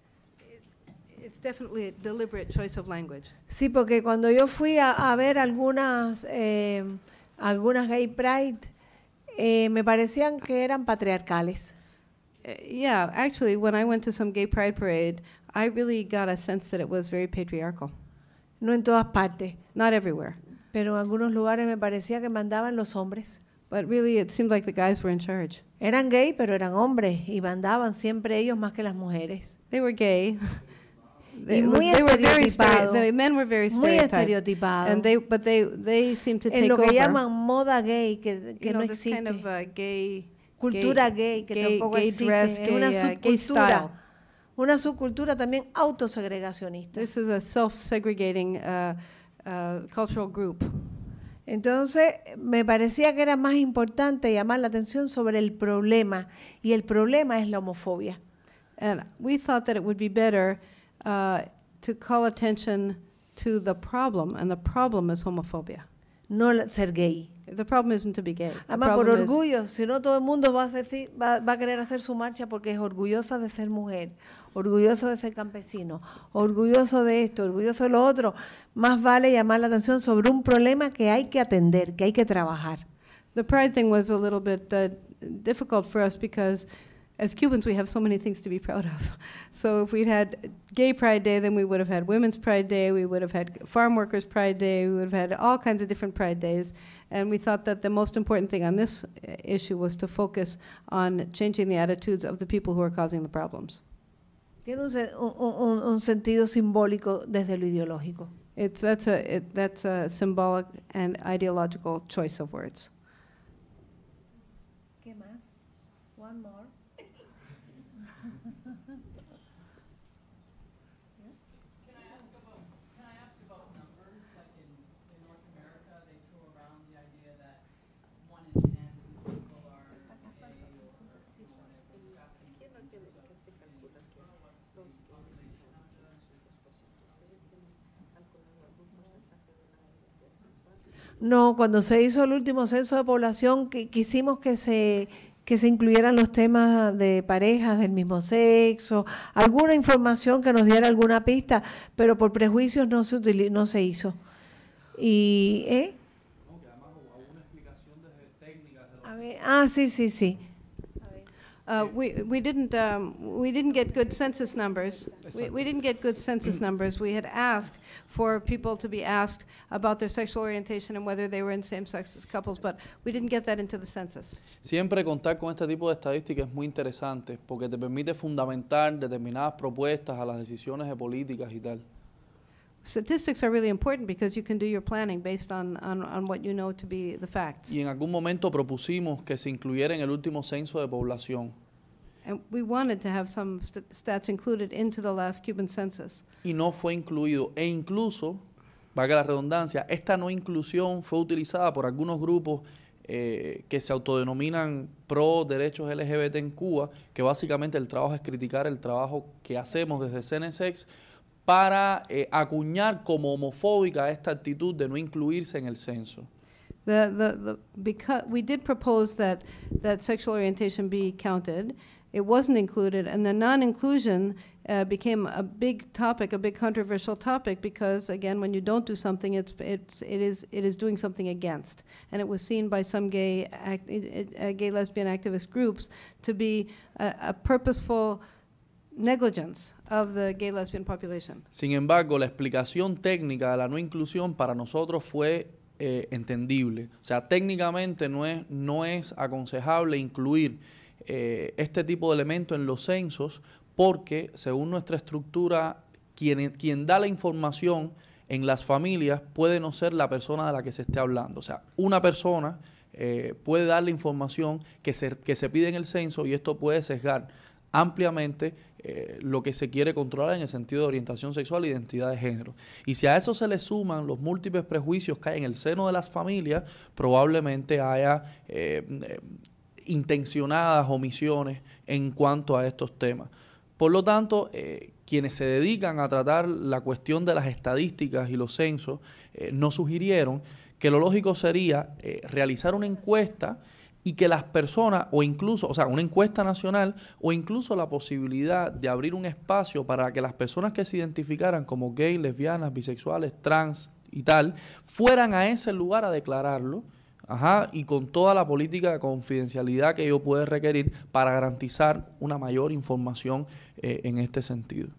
It's definitely a deliberate choice of language. Sí, porque cuando yo fui a, a ver algunas, eh, algunas gay pride, eh, me parecían que eran patriarcales. Uh, yeah, actually, when I went to some gay pride parade, I really got a sense that it was very patriarchal. No en todas partes, Not everywhere, pero en algunos lugares me parecía que mandaban los hombres. but really it seemed like the guys were in charge. Eran gay, pero eran hombres y mandaban siempre ellos más que las mujeres. They were gay. They, muy they were very estereotipado, stere- the men were very Muy stereotyped. estereotipado. And they, but they, they seemed to En take lo que over. llaman moda gay, que, que you know, no this existe. kind of uh, gay, Cultura gay, gay, que gay, tampoco gay existe. dress, Es una gay, uh, gay subcultura. style. Una subcultura también autosegregacionista. This is a self-segregating uh, uh, cultural group. Entonces, me parecía que era más importante llamar la atención sobre el problema, y el problema es la homofobia. And we thought that it would be better uh, to call attention to the problem, and the problem is homophobia. No la- ser gay. The problem isn't to be gay. The Además, por problem is- orgullo, si no todo el mundo va a, decir, va, va a querer hacer su marcha porque es orgullosa de ser mujer, orgulloso de ser campesino, orgulloso de esto, orgulloso de lo otro. Más vale llamar la atención sobre un problema que hay que atender, que hay que trabajar. The pride thing was a little bit uh, difficult for us because as Cubans we have so many things to be proud of. So if we'd had Gay Pride Day, then we would have had Women's Pride Day, we would have had Farm Workers Pride Day, we would have had all kinds of different Pride Days. And we thought that the most important thing on this uh, issue was to focus on changing the attitudes of the people who are causing the problems. Tiene un, se- un- un- un sentido simbólico desde lo ideológico. It's, that's, a, it, that's a symbolic and ideological choice of words. ¿Qué más? One more. No, cuando se hizo el último censo de población, que, quisimos que se, que se incluyeran los temas de parejas del mismo sexo, alguna información que nos diera alguna pista, pero por prejuicios no se, utili- no se hizo. Y, ¿eh? A ver, ah, sí, sí, sí. Uh, we, we didn't um, we didn't get good census numbers. We, we didn't get good census numbers. We had asked for people to be asked about their sexual orientation and whether they were in same-sex couples, but we didn't get that into the census. Siempre contar con este tipo de estadísticas es muy interesante porque te permite fundamentar determinadas propuestas a las decisiones de políticas y tal. Statistics are really important because you can do your planning based on, on, on what you know to be the facts. Y en algún momento propusimos que se incluyera en el último censo de población. And we wanted to have some st stats included into the last Cuban census. Y no fue incluido. E incluso, valga la redundancia, esta no inclusión fue utilizada por algunos grupos eh, que se autodenominan pro derechos L G B T en Cuba, que básicamente el trabajo es criticar el trabajo que hacemos desde C N S E X para eh, acuñar como homofóbica esta actitud de no incluirse en el censo. The, the, the, because we did propose that, that sexual orientation be counted. It wasn't included, and the non-inclusion uh, became a big topic, a big controversial topic, because again, when you don't do something, it's, it's, it, is, it is doing something against. And it was seen by some gay, act, uh, gay lesbian activist groups to be a, a purposeful negligence of the gay lesbian population. Sin embargo, la explicación técnica de la no inclusión para nosotros fue eh, entendible. O sea, técnicamente no es, no es aconsejable incluir eh, este tipo de elementos en los censos porque, según nuestra estructura, quien, quien da la información en las familias puede no ser la persona de la que se esté hablando. O sea, una persona eh, puede dar la información que se, que se pide en el censo y esto puede sesgar ampliamente eh, lo que se quiere controlar en el sentido de orientación sexual e identidad de género. Y si a eso se le suman los múltiples prejuicios que hay en el seno de las familias, probablemente haya eh, eh, intencionadas omisiones en cuanto a estos temas. Por lo tanto, eh, quienes se dedican a tratar la cuestión de las estadísticas y los censos eh, nos sugirieron que lo lógico sería eh, realizar una encuesta y que las personas, o incluso, o sea, una encuesta nacional, o incluso la posibilidad de abrir un espacio para que las personas que se identificaran como gays, lesbianas, bisexuales, trans y tal, fueran a ese lugar a declararlo, ajá, y con toda la política de confidencialidad que ello puede requerir para garantizar una mayor información eh, en este sentido.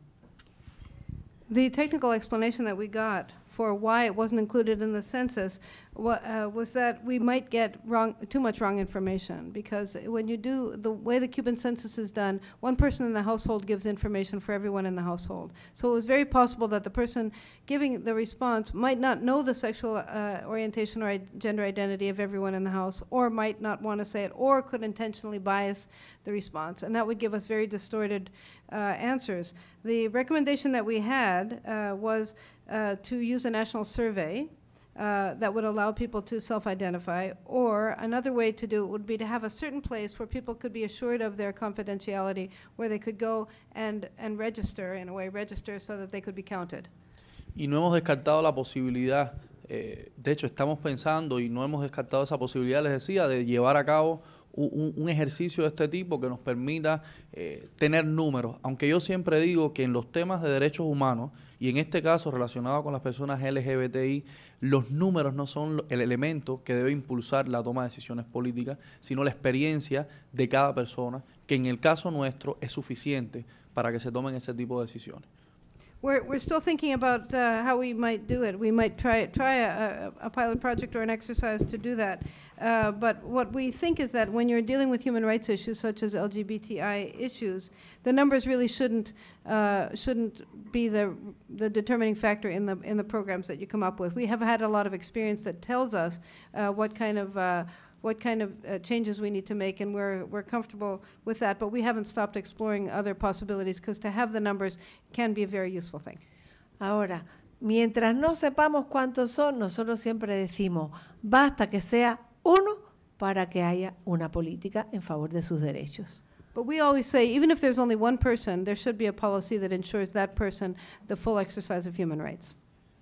The technical explanation that we got for why it wasn't included in the census wa uh, was that we might get wrong, too much wrong information, because when you do the way the Cuban census is done, one person in the household gives information for everyone in the household. So it was very possible that the person giving the response might not know the sexual uh, orientation or gender identity of everyone in the house, or might not want to say it, or could intentionally bias the response, and that would give us very distorted uh, answers. The recommendation that we had uh, was uh, to use a national survey uh, that would allow people to self-identify, or another way to do it would be to have a certain place where people could be assured of their confidentiality, where they could go and, and register, in a way, register so that they could be counted. Y no hemos descartado la posibilidad, eh, de hecho estamos pensando y no hemos descartado esa posibilidad, les decía, de llevar a cabo Un, un ejercicio de este tipo que nos permita eh, tener números, aunque yo siempre digo que en los temas de derechos humanos y en este caso relacionado con las personas L G B T I, los números no son el elemento que debe impulsar la toma de decisiones políticas, sino la experiencia de cada persona, que en el caso nuestro es suficiente para que se tomen ese tipo de decisiones. We're, we're still thinking about uh, how we might do it. We might try, try a, a pilot project or an exercise to do that. Uh, but what we think is that when you're dealing with human rights issues such as L G B T I issues, the numbers really shouldn't, uh, shouldn't be the, the determining factor in the, in the programs that you come up with. We have had a lot of experience that tells us uh, what kind of uh, what kind of uh, changes we need to make, and we're, we're comfortable with that, but we haven't stopped exploring other possibilities, because to have the numbers can be a very useful thing. Ahora, mientras no sepamos cuántos son, nosotros siempre decimos, basta que sea uno para que haya una política en favor de sus derechos. But we always say, even if there's only one person, there should be a policy that ensures that person the full exercise of human rights.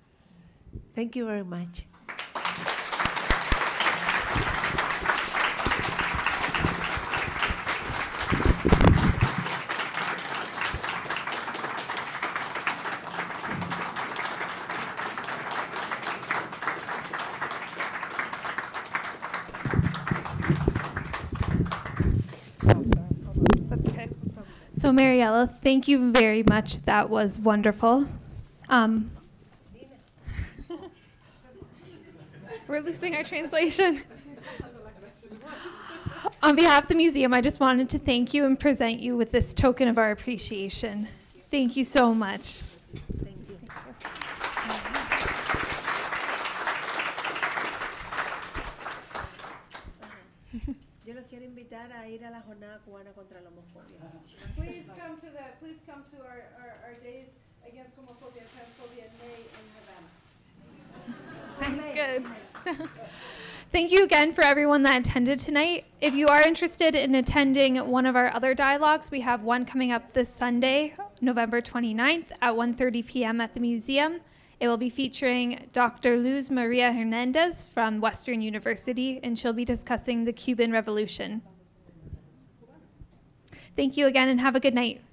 Thank you very much. So Mariela, thank you very much. That was wonderful. Um, we're losing our translation. On behalf of the museum, I just wanted to thank you and present you with this token of our appreciation. Thank you so much. Yo los quiero invitar a ir a la jornada cubana contra la homofobia. Please come to that. Please come to our, our, our days against homophobia, transphobia in May in Havana. Sounds good. Thank you again for everyone that attended tonight. If you are interested in attending one of our other dialogues, we have one coming up this Sunday November twenty-ninth at one thirty p m at the museum. It will be featuring Doctor Luz Maria Hernandez from Western University, and she'll be discussing the Cuban Revolution. Thank you again, and have a good night.